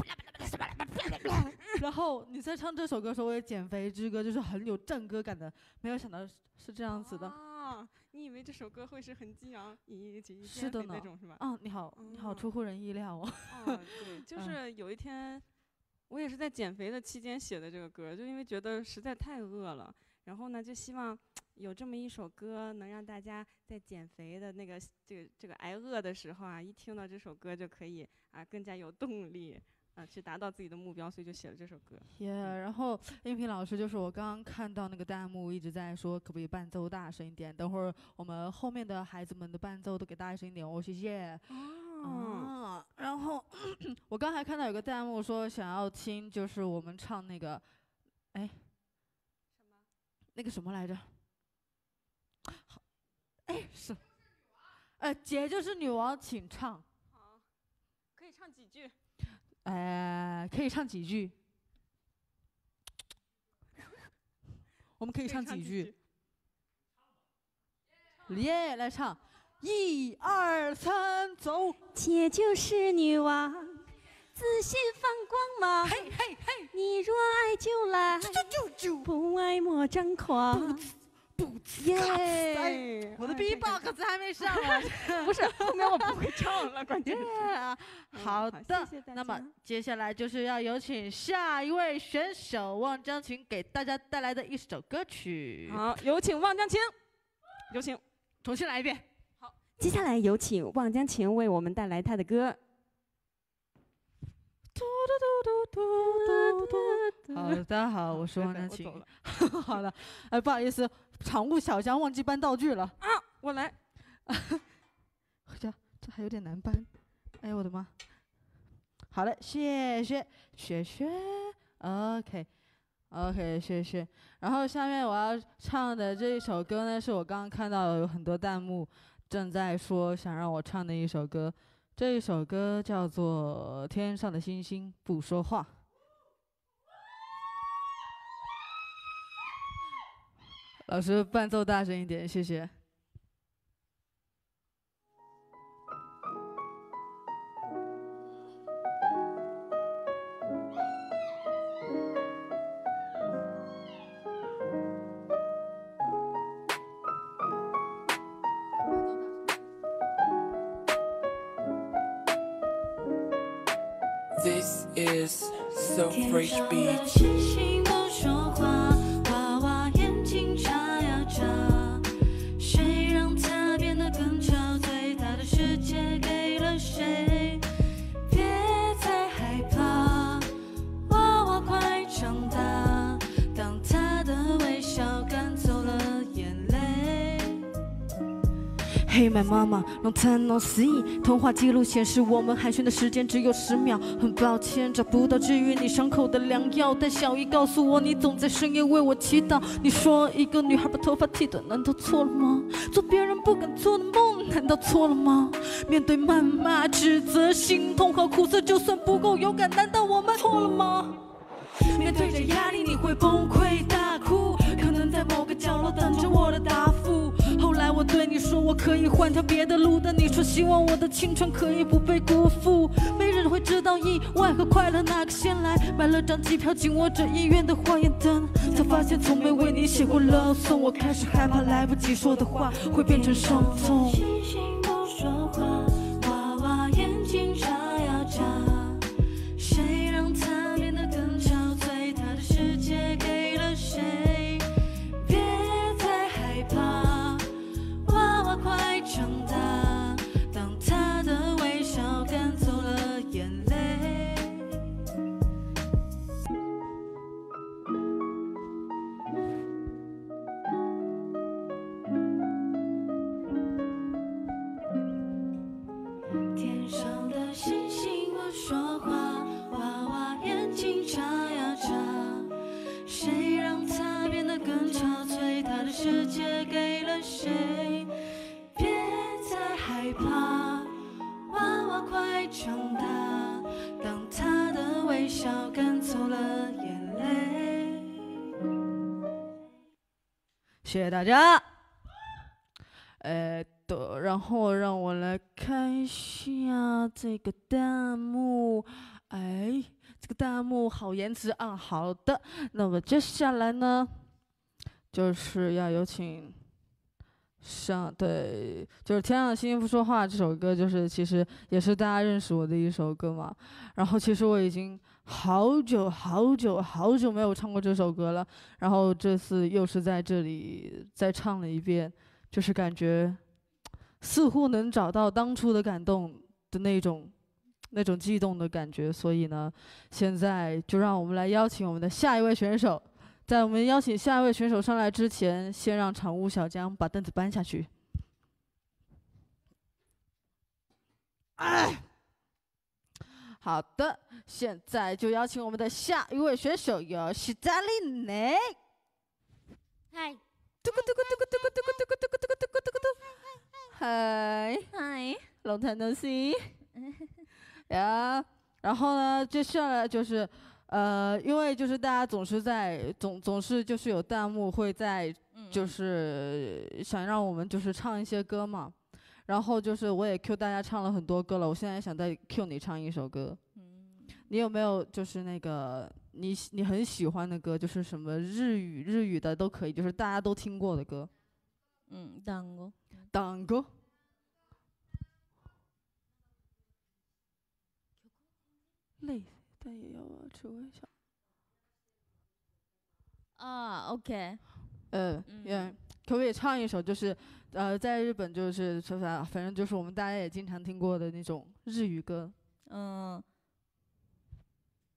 然后你在唱这首歌的时候，我也减肥之歌，就是很有战歌感的，没有想到是这样子的。 你以为这首歌会是很激昂以及是的呢那种是吧？ 你好出乎人意料哦。 对，就是有一天。我也是在减肥的期间写的这个歌，就因为觉得实在太饿了，然后呢，就希望有这么一首歌能让大家在减肥的那个这个挨饿的时候啊，一听到这首歌就可以更加有动力去达到自己的目标，所以就写了这首歌。 然后应平老师就是我刚刚看到那个弹幕一直在说可不可以伴奏大声一点，等会儿我们后面的孩子们的伴奏都给大声一点哦，谢谢。然后我刚才看到有个弹幕说想要听，就是我们唱那个，那个什么来着？是，姐就是女王，请唱。 好，可以唱几句？ 可以唱几句？我们可以唱几句？来唱。1、2、3，走！ 姐就是女王，自信放光芒。 嘿嘿嘿！ 你若爱就来，不爱莫张狂。 耶！我的 B-box 还没上啊， 不是，后面我不会唱了，关键是。 好的，那么接下来就是要有请下一位选手望江晴给大家带来的一首歌曲。 好，有请望江晴，有请， 重新来一遍。 接下来有请望江晴为我们带来她的歌。 嘟嘟好，大家好，我是王南晴。好了，不好意思，场务小江忘记搬道具了啊， 我来。 这还有点难搬，哎呦我的妈！好嘞，谢谢。OK，谢谢。然后下面我要唱的这一首歌呢，是我刚刚看到有很多弹幕正在说想让我唱的一首歌。这一首歌叫做《天上的星星不说话》。老师伴奏大声一点，谢谢。 This is So Fresh 天上的 Beats. 星星不说话，娃娃眼睛眨呀眨，谁让它变得更憔悴？它的世界给了谁？别再害怕，娃娃快长大，当他的微笑赶走了眼泪。 Hey my mama, long time no see。通话记录显示我们寒暄的时间只有10秒。很抱歉找不到治愈你伤口的良药，但小姨告诉我你总在深夜为我祈祷。你说一个女孩把头发剃短，难道错了吗？做别人不敢做的梦，难道错了吗？面对谩骂、指责、心痛和苦涩，就算不够勇敢，难道我们错了吗？面对着压力，你会崩溃大哭，可能在某个角落等着我的答复。后来我对你说，我可以换条别的路，但你说希望我的青春可以不被辜负。没人会知道意外和快乐哪个先来，买了张机票，紧握着医院的化验单，才发现从没为你写过 love song。我开始害怕来不及说的话会变成伤痛。 星星不说话，娃娃眼睛眨呀眨，谁让它变得更憔悴？他的世界给了谁？别再害怕，娃娃快长大，当他的微笑赶走了眼泪。天上的星星不说话，娃娃眼睛眨呀眨，谁让它变得更憔悴？他的世界给了谁？别再害怕，娃娃快长大，当他的微笑赶走了眼泪。 谢谢大家。然后让我来看一下这个弹幕。哎，这个弹幕好延迟啊。好的，那么接下来呢，就是要有请对，就是《天上的星星不说话》这首歌，就是其实也是大家认识我的一首歌嘛。然后其实我已经好久没有唱过这首歌了，然后这次又是在这里再唱了一遍，就是感觉似乎能找到当初的感动的那种激动的感觉。所以呢，现在就让我们来邀请我们的下一位选手。在我们邀请下一位选手上来之前，先让场务小江把凳子搬下去。哎，好的，现在就邀请我们的下一位选手有西扎利内。 嗨， 嘟咕嘟咕嘟咕嘟咕嘟咕嘟咕嘟咕嘟咕嘟咕嘟。嗨嗨 ，Long time no see。呀，然后呢，接下来就是。因为就是大家总是就是有弹幕会在，就是想让我们就是唱一些歌嘛，然后就是我也 Q 大家唱了很多歌了，我现在想再 Q 你唱一首歌。你有没有就是那个你很喜欢的歌，就是什么日语的都可以，就是大家都听过的歌。单歌。累。但也要吃微笑。 啊 ，OK。 可不可以唱一首？就是在日本就是反正就是我们大家也经常听过的那种日语歌。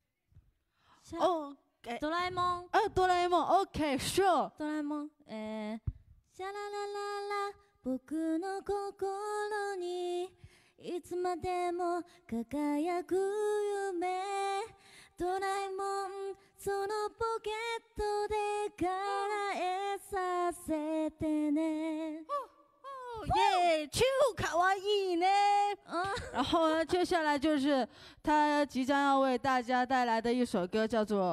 哦， ドラえもん。 ドラえもん。OK, sure。 ドラえもん。シャララララ、僕の心にいつまでも輝く夢。ドラえもん、そのポケットで叶えさせてね。 耶，超卡哇伊呢！然后呢，接下来就是他即将要为大家带来的一首歌，叫做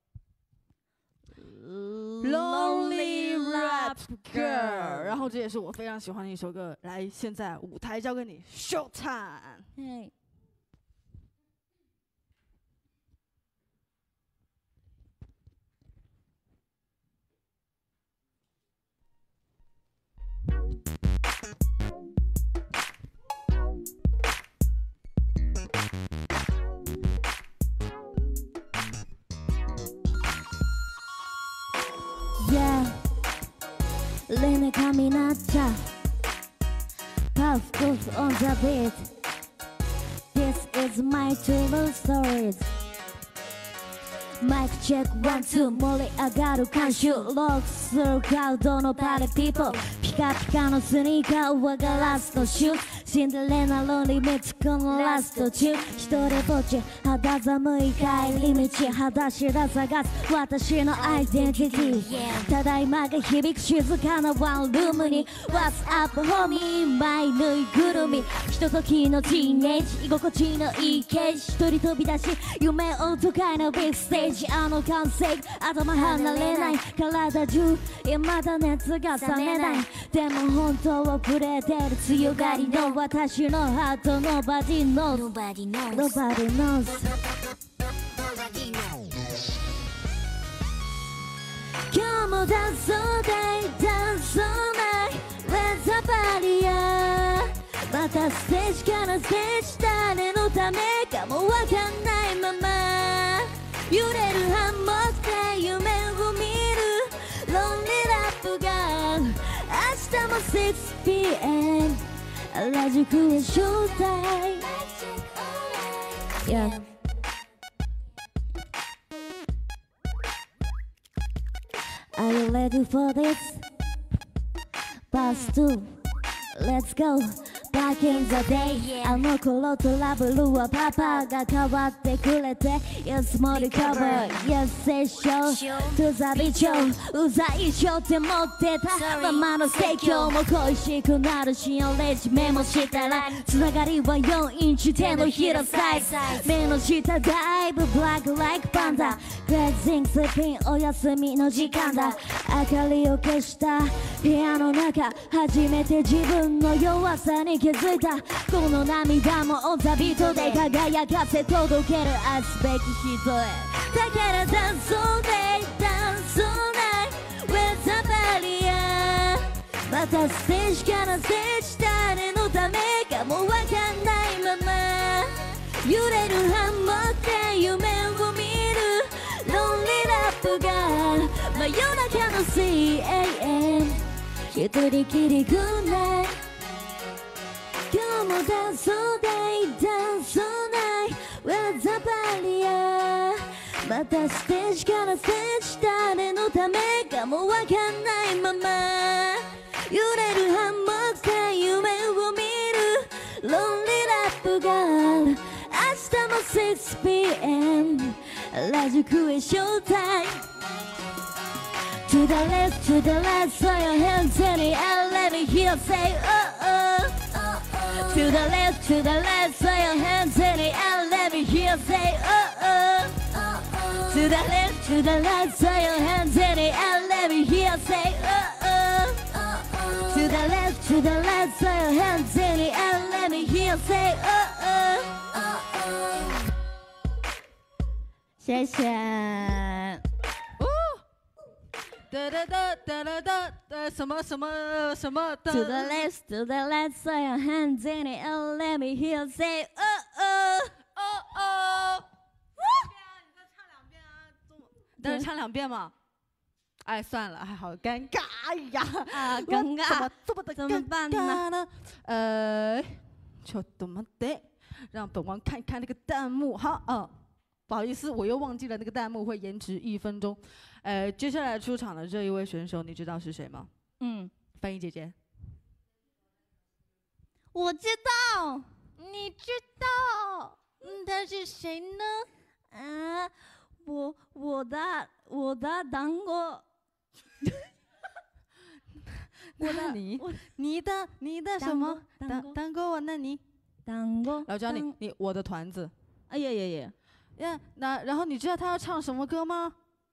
《Lonely Rap Girl》。然后这也是我非常喜欢的一首歌。来，现在舞台交给你 ，Show Time。 嘿。Yeah, Lene Caminata, Puff Puff on the beat. This is my true stories. Mic check 1, 2盛り上がる観衆ロックするクラウドのパレピーポーピカピカのスニーカー上がラストシューシンデレラのリミッツこのラスト中一人ぼっち肌寒い帰り道肌知ら探す私のアイデンティティただいまが響く静かなワンルームに What's up homie マイぬいぐるみひとときのティーンエイジ居心地のいいケージ一人飛び出し夢を都会のビッグステージあの歓声頭離れない体中未だ熱が冷めないでも本当は触れてる強がりの私のハート Nobody knows Nobody knows 今日もダンソーデイダンソーナイレザバリアまたステージからステージ誰のためかもわかんないまま揺れるハンモックで夢を見るロンリーラップが明日も 6pm 原宿へ招待 Yeah Are you ready for this? Pass 2 Let's go Back in the day あの頃トラブルはパパが変わってくれて Yes もリカバー Yes セッション To the beach うざいしょって持ってたままの説教も恋しくなるしオレンジメモしたらつながりは4インチ手のひらサイズ目の下だいぶブラック like パンダ Crazy sleeping お休みの時間だ明かりを消した部屋の中初めて自分の弱さに気づいたこの涙もオンザビートで輝かせ届ける愛すべき人へだからダンソーデイダンソーナイ With the barrier またステージからステージ誰のためかもわかんないまま揺れるハンモックで夢を見るロンリーラップが真夜中の 3am 一人きりくない今日もダンソーデイダンソーナイ With the barrier またステージからステージ誰のためかもわかんないまま揺れるハンモックで夢を見るロンリーラップが明日も 6pm 原宿へ招待 To the left, to the left, throw your hands in the air, let me hear say To the left, to the left, throw your hands in the air, let me hear say To the left, to the left, throw your hands in the air, let me hear say To the left, to the left, throw your hands in the air, let me hear say 谢谢。 哒哒哒哒哒哒，什么什么什么的。 To the left, to the left, throw your hands in the air, let me hear you say oh。但是唱两遍嘛。哎，算了，哎，好尴尬呀！ 啊，尴尬，怎么办呢？ ちょっと待って，让本王看一看那个弹幕。好， 不好意思，我又忘记了那个弹幕会延迟1分钟。接下来出场的这一位选手，你知道是谁吗？翻译姐姐。 我知道，你知道，他是谁呢？啊，我的当过。 你的什么？当过我？那你当过？ 老教你我的团子。 哎呀， 那然后你知道他要唱什么歌吗？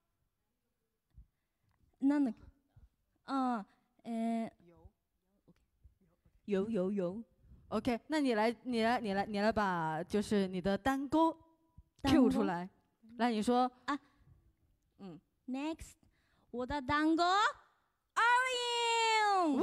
有。OK， 那你来把就是你的单歌 Q 出来。来，你说啊。 Next， 我的单歌 Ariel。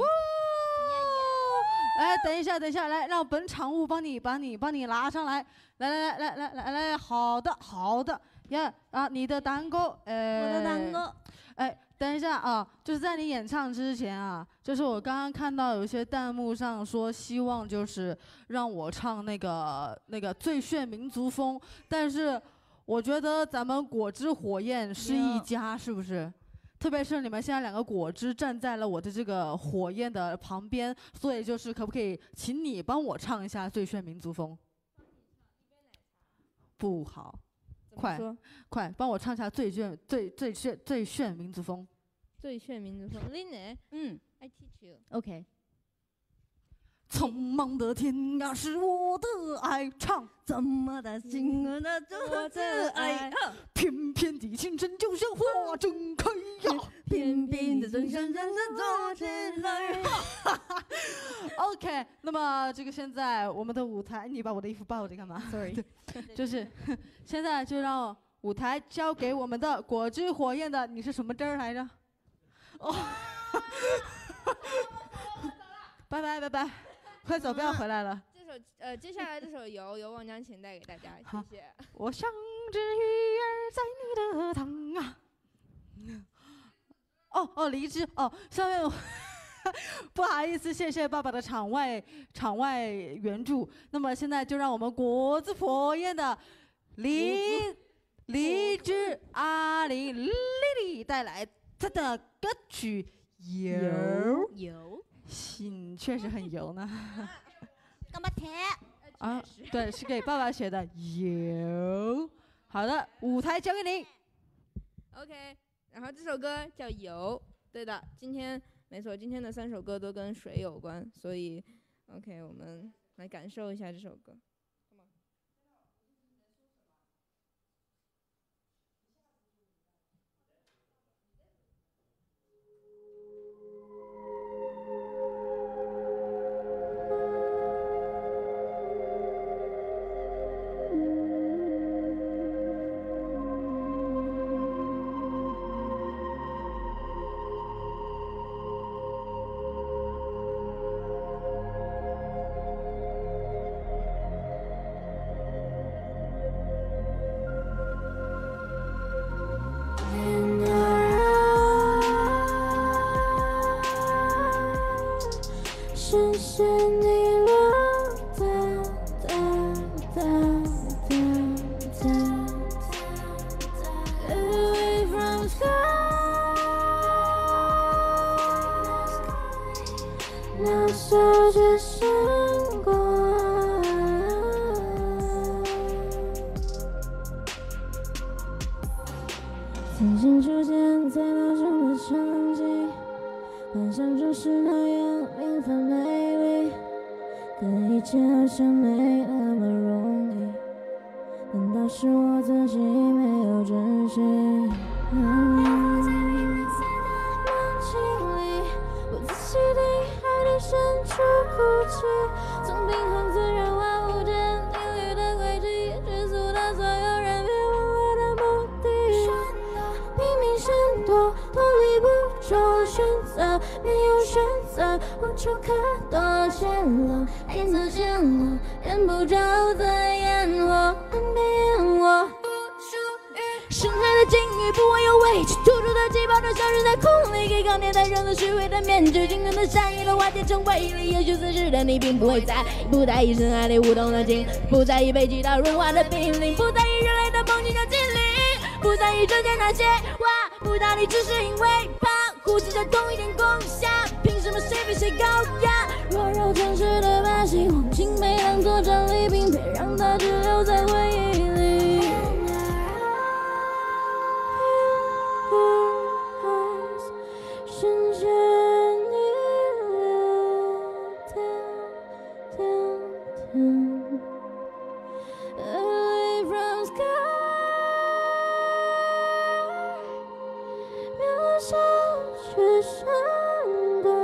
来，等一下，来，让本场务帮你拉上来。来，好的呀啊，你的单歌， 我的单歌。 等一下啊，就是在你演唱之前啊，就是我刚刚看到有一些弹幕上说希望就是让我唱那个最炫民族风，但是我觉得咱们果汁火焰是一家，是不是？特别是你们现在2个果汁站在了我的这个火焰的旁边，所以就是可不可以请你帮我唱一下最炫民族风？不好。快帮我唱一下最炫民族风。 最炫民族风，你呢？I teach you。 OK。 苍茫的天涯是我的爱，唱怎么的心儿的我的爱， 翩翩的青春就像花正开呀， 翩翩的春山山山走起来。 OK， 那么这个现在我们的舞台，你把我的衣服抱着干嘛 ？Sorry， 就是现在就让舞台交给我们的果汁火焰的，你是什么汁儿来着？哦，拜拜。快走，不要回来了。 这首接下来这首由望江琴带给大家，谢谢。 我像只鱼儿在你的塘啊。离枝哦，下面不好意思，谢谢爸爸的场外援助。那么现在就让我们果子火焰的荔枝阿里丽丽带来她的歌曲油。心确实很油呢。 干嘛贴？ 啊，对，是给爸爸写的油。好的，舞台交给你。 OK， 然后这首歌叫油。对的，没错，今天的3首歌都跟水有关，所以 OK， 我们来感受一下这首歌。 曾经出现在脑中的场景，幻想就是那样缤纷美丽，可一切好像没那么容易，难道是我自己没有珍惜？梦境里，我自己对海底深处哭泣，从冰河自然万物间定律的轨迹，追溯到所有人别忘了的目的。拼命闪躲，脱离不着选择，没有选择，无处可躲，陷落，黑色陷落，人不着的烟火，能被淹没。深海的鲸鱼不会有位置，突出的气泡都消失在空里，给钢铁戴上了虚伪的面具，惊人的善意都化解成威力。也许此时的你并不会在意，不在意深海里舞动的鲸，不在意被击到润滑的冰凌，不在意人类的梦境中不在意这件那些话，不搭理只是因为怕互只在同一天空下，凭什么谁比谁高雅？弱肉强食的把戏，黄金没当作战利品，别让它只留在回忆里。瞬间你Away from sky， 渺小却闪光。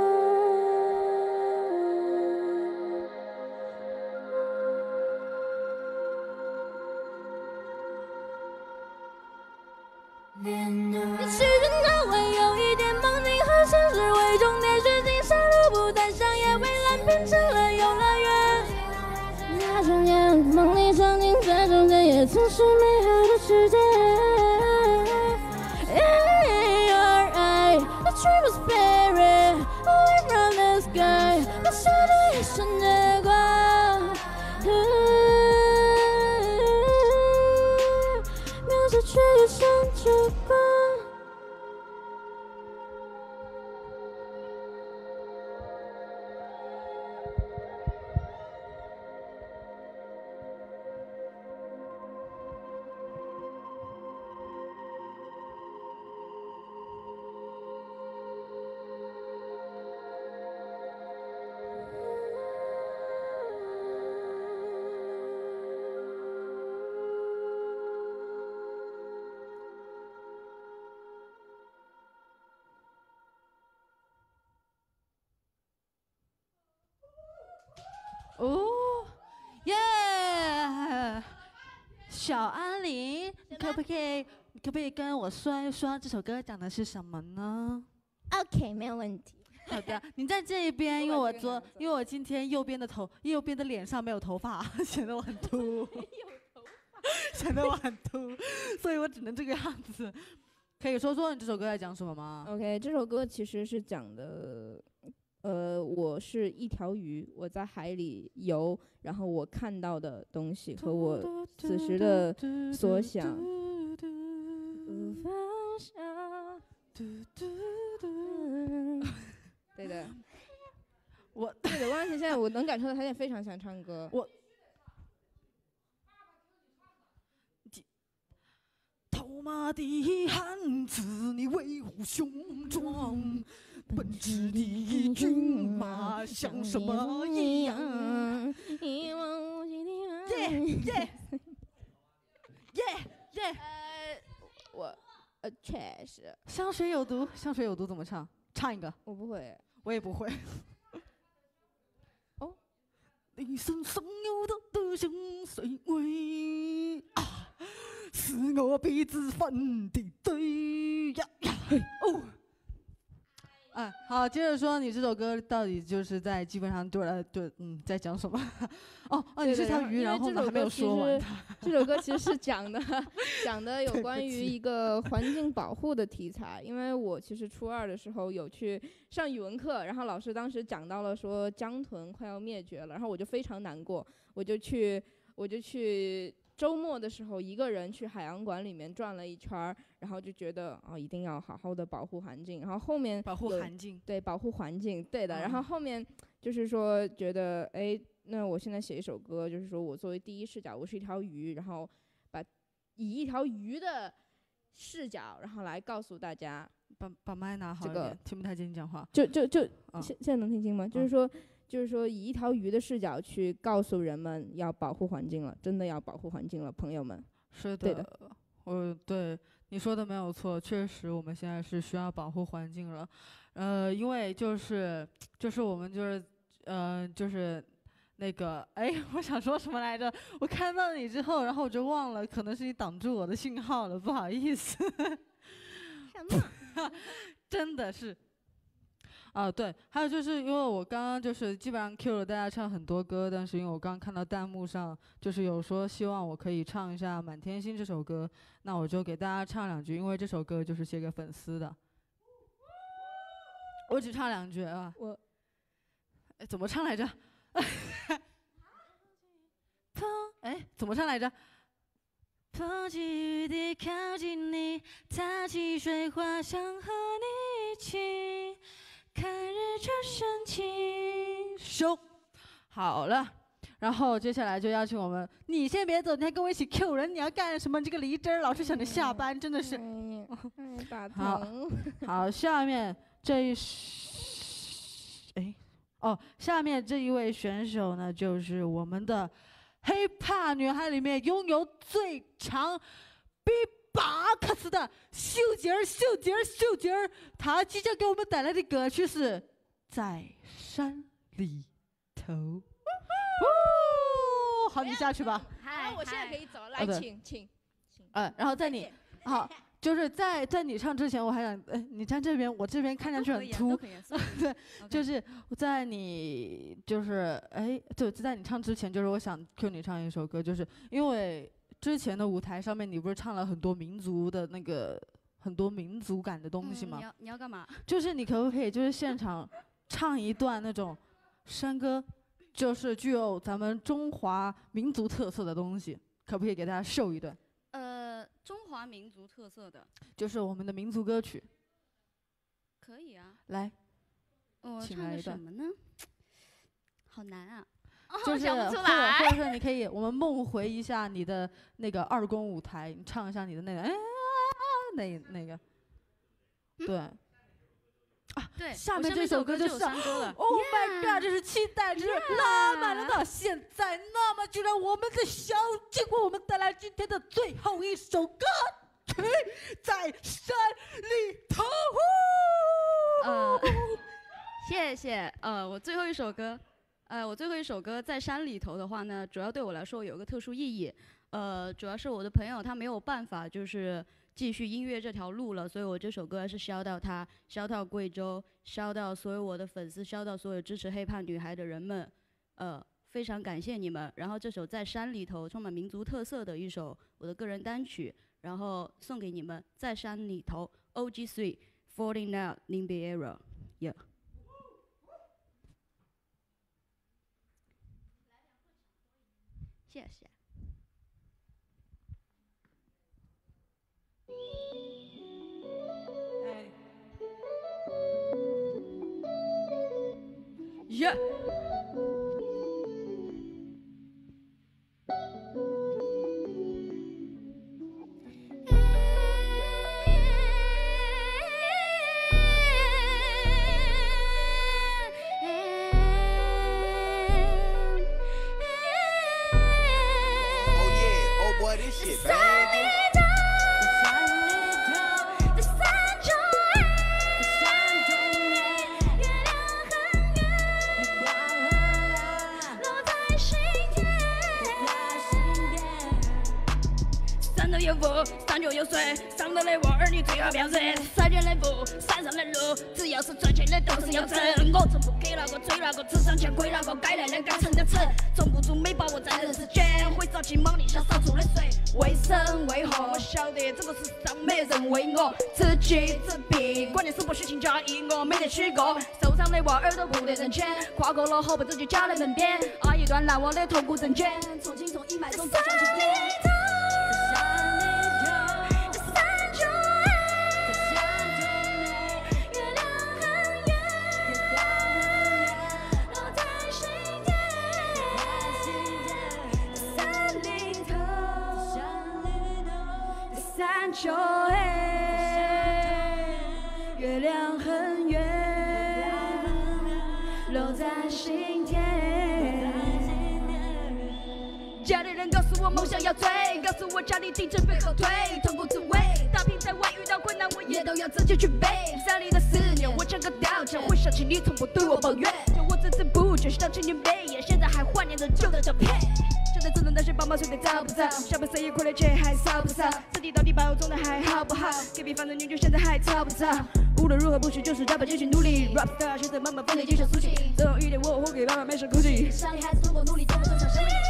你是人哪会有一点梦境和现实为终点，虚惊山路不再像夜蔚蓝变成了游乐园。那双眼梦里场景在中间，也曾是美好的世界。In your eye, a dream of spirit, away from the sky， 那是对夜深的光。渺小却又闪着光。 哦，耶！小安琳，你可不可以跟我说一说这首歌讲的是什么呢 ？OK， 没有问题。 好的，你在这一边，因为我今天右边的脸上没有头发，显得我很秃，显得我很秃，所以我只能这个样子。可以说说你这首歌在讲什么吗 ？OK， 这首歌其实是讲的。我是一条鱼，我在海里游，然后我看到的东西和我此时的所想。对的，对的，王安琪现在我能感受到他现在非常想唱歌。 头马的汉子，你威武雄壮。奔驰的骏马像什么一样？ 一望无际的耶耶耶！ 我确实。 香水有毒，香水有毒怎么唱？唱一个。 我不会， 我也不会。 哦， 你身上有的香水味啊，是我鼻子犯的罪呀呀！哦。哎，好，接着说，你这首歌到底就是在基本上在讲什么？哦，你是条鱼，然后呢还没有说完。 这首歌其实是讲的有关于一个环境保护的题材，因为我其实初二的时候有去上语文课，然后老师当时讲到了说江豚快要灭绝了，然后我就非常难过，我就去周末的时候一个人去海洋馆里面转了一圈，然后就觉得一定要好好的保护环境。然后后面保护环境， 对，保护环境，对的。然后后面就是说觉得，哎，那我现在写一首歌，就是说我作为第一视角，我是一条鱼，然后以一条鱼的视角，然后来告诉大家， 把麦拿好一点，听不太见你讲话。 现在能听清吗？就是说以一条鱼的视角去告诉人们要保护环境了，真的要保护环境了，朋友们。 是的， 对的， 对你说的没有错，确实我们现在是需要保护环境了。因为就是我们就是那个，哎，我想说什么来着？我看到你之后，然后我就忘了，可能是你挡住我的信号了，不好意思。 什么？ 真的是。对，还有就是因为我刚刚就是基本上 Q 了大家唱很多歌，但是因为我刚刚看到弹幕上就是有说希望我可以唱一下《满天星》这首歌，那我就给大家唱两句，因为这首歌就是写给粉丝的。我只唱两句啊。怎么唱来着？怎么唱来着？ 风起雨滴靠近你，擦起水花，想和你一起看日出升起。 收，好了。然后接下来就邀请我们，你先别走，你还跟我一起 Q 人，你要干什么？你这个梨汁儿老是想着下班，真的是。 打好疼。 好，下面下面这一位选手呢，就是我们的黑怕女孩里面拥有最长 B-box 的秀姐儿，她即将给我们带来的歌曲是《在山里头》。好，你下去吧。 好，我现在可以走，来， 对请。 然后在你好，就是在你唱之前，我还想，你站这边，我这边看上去很秃。对，就是在你就是在你唱之前，就是我想 Q 你唱一首歌，就是因为之前的舞台上面你不是唱了很多民族的那个很多民族感的东西吗？ 你要干嘛？ 就是你可不可以就是现场唱一段那种山歌？就是具有咱们中华民族特色的东西，可不可以给大家秀一段？ 中华民族特色的， 就是我们的民族歌曲。 可以啊。 来， 我唱个什么呢？好难啊！ 就是想不出来。 或者说你可以，我们梦回一下你的那个二宫舞台，你唱一下你的那个那个，对。 对， 下面这首歌就是山歌了。 Oh my god， 这是期待值拉满了到现在。那么就让我们的小静为我们带来今天的最后一首歌曲，在山里头。 谢谢。我最后一首歌在山里头的话呢，主要对我来说有一个特殊意义。主要是我的朋友他没有办法就是继续音乐这条路了，所以我这首歌是shout到他，shout到贵州，shout到所有我的粉丝，shout到所有支持黑怕女孩的人们，非常感谢你们。然后这首在山里头充满民族特色的一首我的个人单曲，然后送给你们，在山里头 OG3 Falling Out Limby Area。谢谢。 耶！ 山就有水，上头的娃儿你最好不要惹。山间的路，山上的路，只要是赚钱的都是要挣。我从不给那个追那个，只想钱亏那个，该来的该成的成。从不住没把握在人世间，会早起忙里想少出的水。为生为何？我晓得这个世上没人为我，自己自闭，关键是不虚情假意，我没得虚过。受伤的娃儿都不得人捡，跨过了河不自己家的门边，啊一段难忘的痛苦人间，从轻松一脉中走向起点。就月亮很圆，留在心田。家里人告诉我梦想要追，告诉我家里竞争被后退，痛苦滋味。打拼在外遇到困难，我也都要自己去背。山里的思念，我像个稻草，会想起你从不对我抱怨。叫我孜孜不倦，想起你眉眼，现在还怀念着旧的照片。现在只能担心爸妈睡得早不早，下半生也亏的钱还少不少，身体到底保重的还好不好？隔壁房的女婿现在还吵不吵？无论如何不许就是加把继续努力 ，rap star 现在慢慢分裂，就像苏醒。最后一点我给爸妈没声哭泣。山里孩子通过努力，走上生命。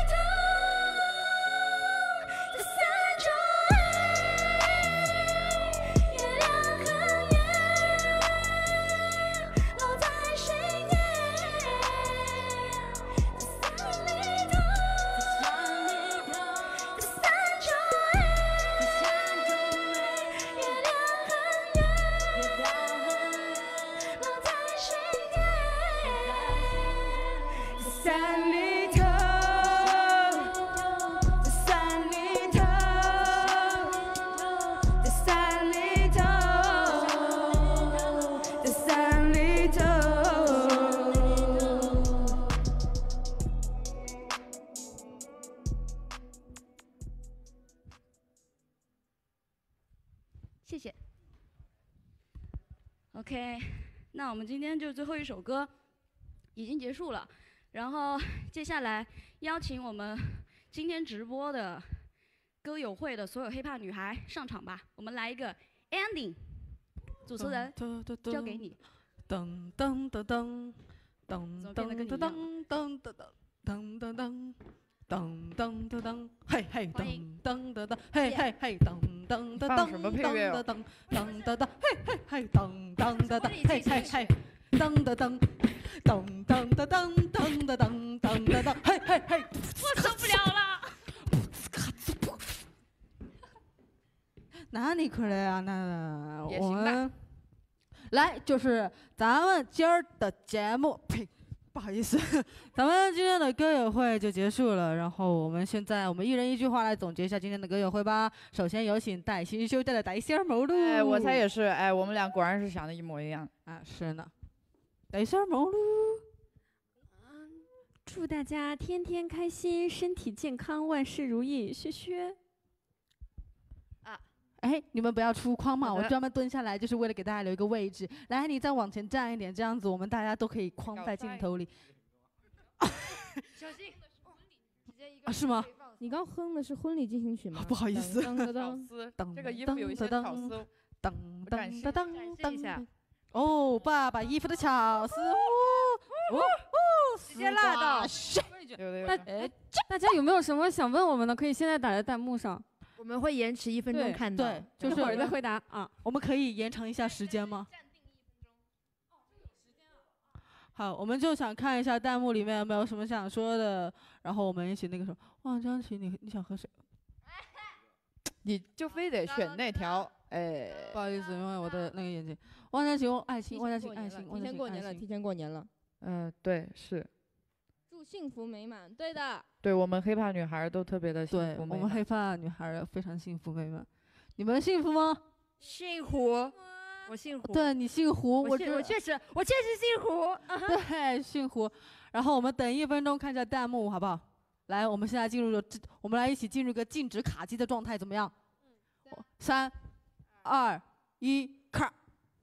谢谢。OK， 那我们今天就最后一首歌已经结束了，然后接下来邀请我们今天直播的歌友会的所有黑怕女孩上场吧，我们来一个 ending， 主持人交给你。 噔噔噔噔噔噔噔噔噔噔噔噔噔。噔噔噔噔，嘿嘿噔噔噔噔，嘿嘿嘿噔噔噔噔， 放什么配乐啊？ 噔噔噔噔，嘿嘿嘿噔噔噔噔，嘿嘿嘿噔噔噔，噔噔噔噔噔噔噔噔噔，嘿嘿嘿， 我受不了了。 哪里可来啊？那也行吧我们来就是咱们今儿的节目，呸。不好意思，咱们今天的歌友会就结束了。然后我们一人一句话来总结一下今天的歌友会吧。首先有请带新休假的带仙儿毛路。 哎，我猜也是。哎，我们俩果然是想的一模一样。 啊，是呢。带仙儿毛路。 祝大家天天开心，身体健康，万事如意。薛薛。 哎，你们不要出框嘛！我专门蹲下来就是为了给大家留一个位置。来，你再往前站一点，这样子我们大家都可以框在镜头里。 小心！ 啊，是吗？ 你刚哼的是婚礼进行曲吗？ 不好意思。 巧思，这个衣服有一些巧思。 噔噔噔噔噔。哦，爸爸衣服的巧思。 直接拉倒。大家有没有什么想问我们的？可以现在打在弹幕上。 我们会延迟1分钟看到， 对，就是一会儿再回答啊。 我们可以延长一下时间吗？好，我们就想看一下弹幕里面有没有什么想说的，然后我们一起那个什么。汪江琪，你想和谁？ 你就非得选那条，哎， 不好意思，因为我的那个眼睛。汪江琪，爱情，汪江琪，爱情， 提前过年了，提前过年了。 对，是。 祝幸福美满，对的。 对我们黑怕女孩都特别的幸福美满。 对，我们黑怕女孩非常幸福美满。你们幸福吗？ 姓胡，我姓胡。 对，你姓胡， 我确实姓胡。 对，姓胡。然后我们等1分钟看一下弹幕，好不好？来，我们现在我们来一起进入个静止卡机的状态，怎么样？3、2、1，卡。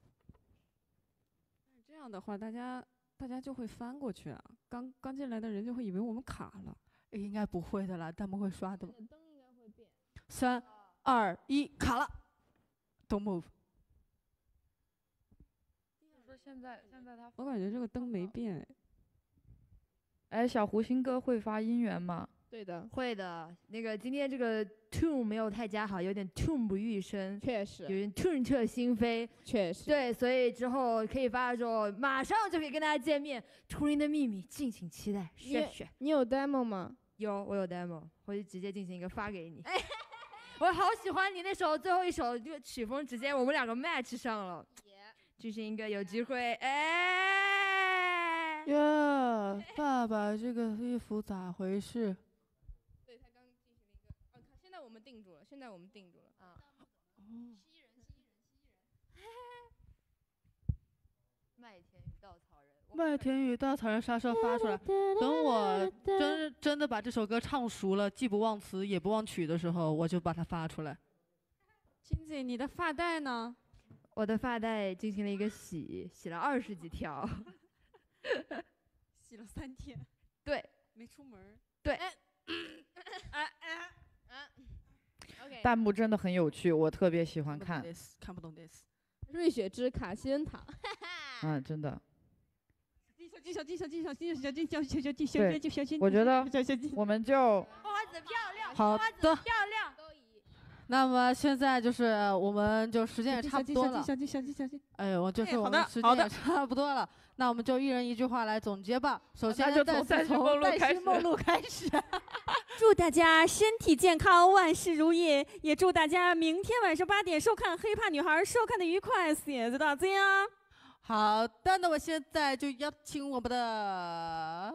这样的话，大家就会翻过去啊，刚进来的人就会以为我们卡了。 应该不会的啦，弹幕会刷的。灯应该会变。3、2、1，卡了。Don't move。 说现在他， 我感觉这个灯没变哎，小胡新歌会发音源吗？ 对的， 会的。那个今天这个 tune 没有太加好，有点 tune 不欲生， 确实， 有点痛彻心扉， 确实。 对，所以之后可以发的时候，马上就可以跟大家见面。图灵的秘密，敬请期待。 你有 demo 吗？ 有，我有 demo， 我就直接进行一个发给你。我好喜欢你那首最后一首这个曲风，直接我们2个 match 上了，进行一个有机会。哎， 爸爸，这个衣服咋回事？ 对他刚进行了一个，现在我们定住了啊。 麦田与稻草人啥时候发出来？等我真的把这首歌唱熟了，既不忘词也不忘曲的时候，我就把它发出来。 金子，你的发带呢？ 我的发带进行了一个洗了20几条， 洗了3天。 对， 没出门。 对。 OK。 弹幕真的很有趣，我特别喜欢看。 看不懂 this。 瑞雪之卡西恩塔。 真的。 小金， 我觉得我们就花子漂亮， 好的， 漂亮。 那么现在就是我们就时间也差不多了。 小金。 哎，我们时间也差不多了。那我们就一人一句话来总结吧。首先就从带薪梦露开始。 祝大家身体健康，万事如意。也祝大家明天晚上8点收看《黑怕女孩》，收看的愉快，谢谢大家。 好的，那我现在就邀请我们的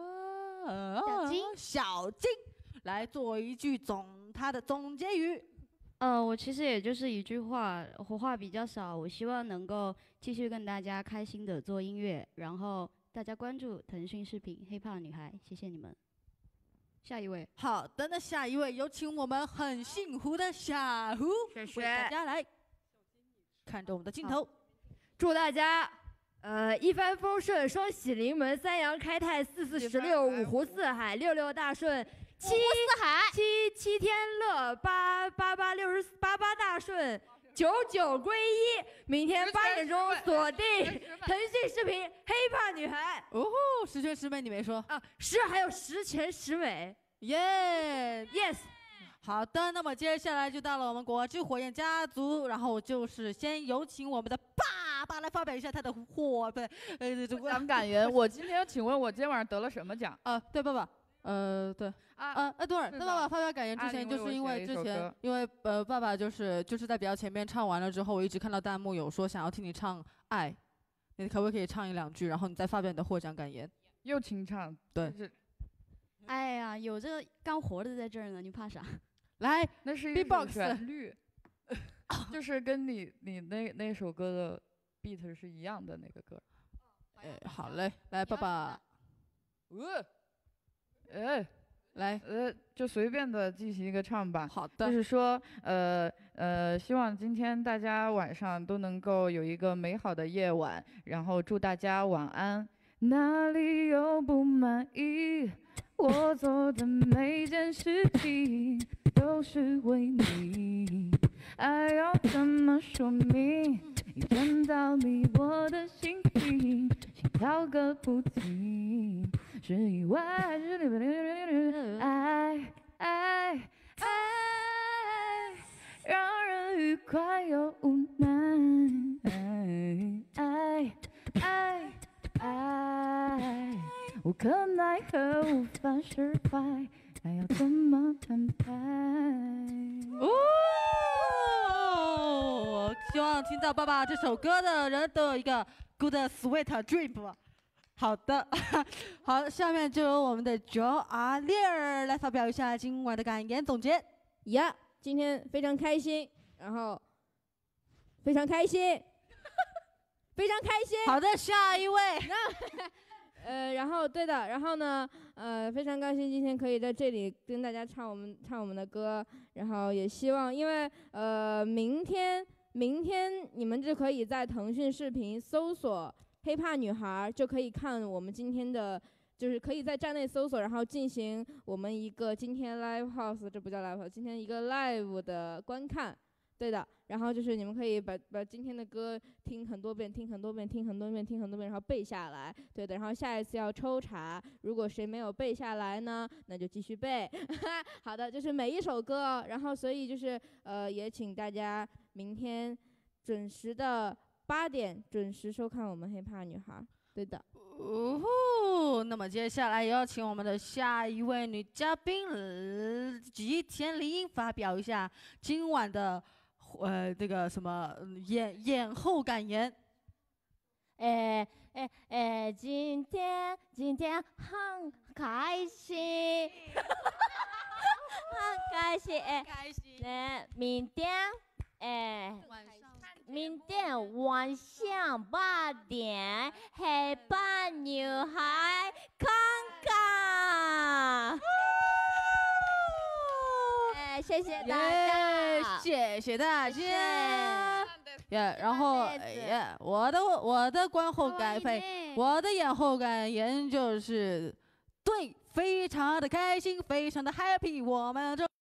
小金来做一句他的总结语。 我其实也就是一句话，我话比较少，我希望能够继续跟大家开心的做音乐，然后大家关注腾讯视频《黑怕女孩》，谢谢你们。下一位。 好的，那下一位有请我们很幸福的小胡， 谢谢为大家来。 看着我们的镜头。 祝大家，一帆风顺，双喜临门，三阳开泰，四四十六，五湖四海，六六大顺，七天乐，八大顺。99归一，明天8点钟锁定腾讯视频《黑怕女孩》。 哦，十全十美你没说啊？还有十全十美， 耶 ，yes。 好的，那么接下来就到了我们果汁火焰家族，然后就是先有请我们的爸爸来发表一下他的奖感言。我今天，请问我今天晚上得了什么奖？ 对，爸爸。对等会儿，那爸爸发表感言之前，就是因为之前，爸爸就是在比较前面唱完了之后，我一直看到弹幕有说想要听你唱《爱》，你可不可以唱1-2句，然后你再发表你的获奖感言？ 又清唱， 对。 哎呀，有这个干活的在这儿呢，你怕啥？ 来， 那是一首旋律，就是跟你那首歌的 beat 是一样的那个歌。 好嘞，来，爸爸。来， 就随便的进行一个唱吧。 好的。 就是说，希望今天大家晚上都能够有一个美好的夜晚，然后祝大家晚安。哪里有不满意？我做的每件事情都是为你，爱要怎么说明？一见到你，我的心情心跳个不停。是意外还是爱，让人愉快又无奈。爱，无可奈何，无法释怀，爱要怎么安排？ 希望听到爸爸这首歌的人都有一个 good sweet dream。好的，好，下面就由我们的 Joe 烈儿来发表一下今晚的感言总结。 今天非常开心，然后非常开心，非常开心。 好的，下一位。 然后对的，然后呢，非常高兴今天可以在这里跟大家唱我们的歌，然后也希望，因为明天你们就可以在腾讯视频搜索黑怕女孩，就可以看我们今天的，就是可以在站内搜索，然后进行我们一个今天 live house， 这不叫 live house， 今天一个 live 的观看，对的。然后就是你们可以把今天的歌听很多遍，然后背下来，对的。然后下一次要抽查，如果谁没有背下来呢，那就继续背。好的，就是每一首歌，然后所以就是也请大家明天准时的8点准时收看我们黑怕女孩，对的。 那么接下来也要请我们的下一位女嘉宾吉田梨发表一下今晚的这个什么演后感言。 今天很开心，很开心，明天晚上8点，黑怕女孩看看。谢谢大家， 谢谢大家。然后我的观后感我的演后感言就是，对，非常的开心，非常的 happy，我们这。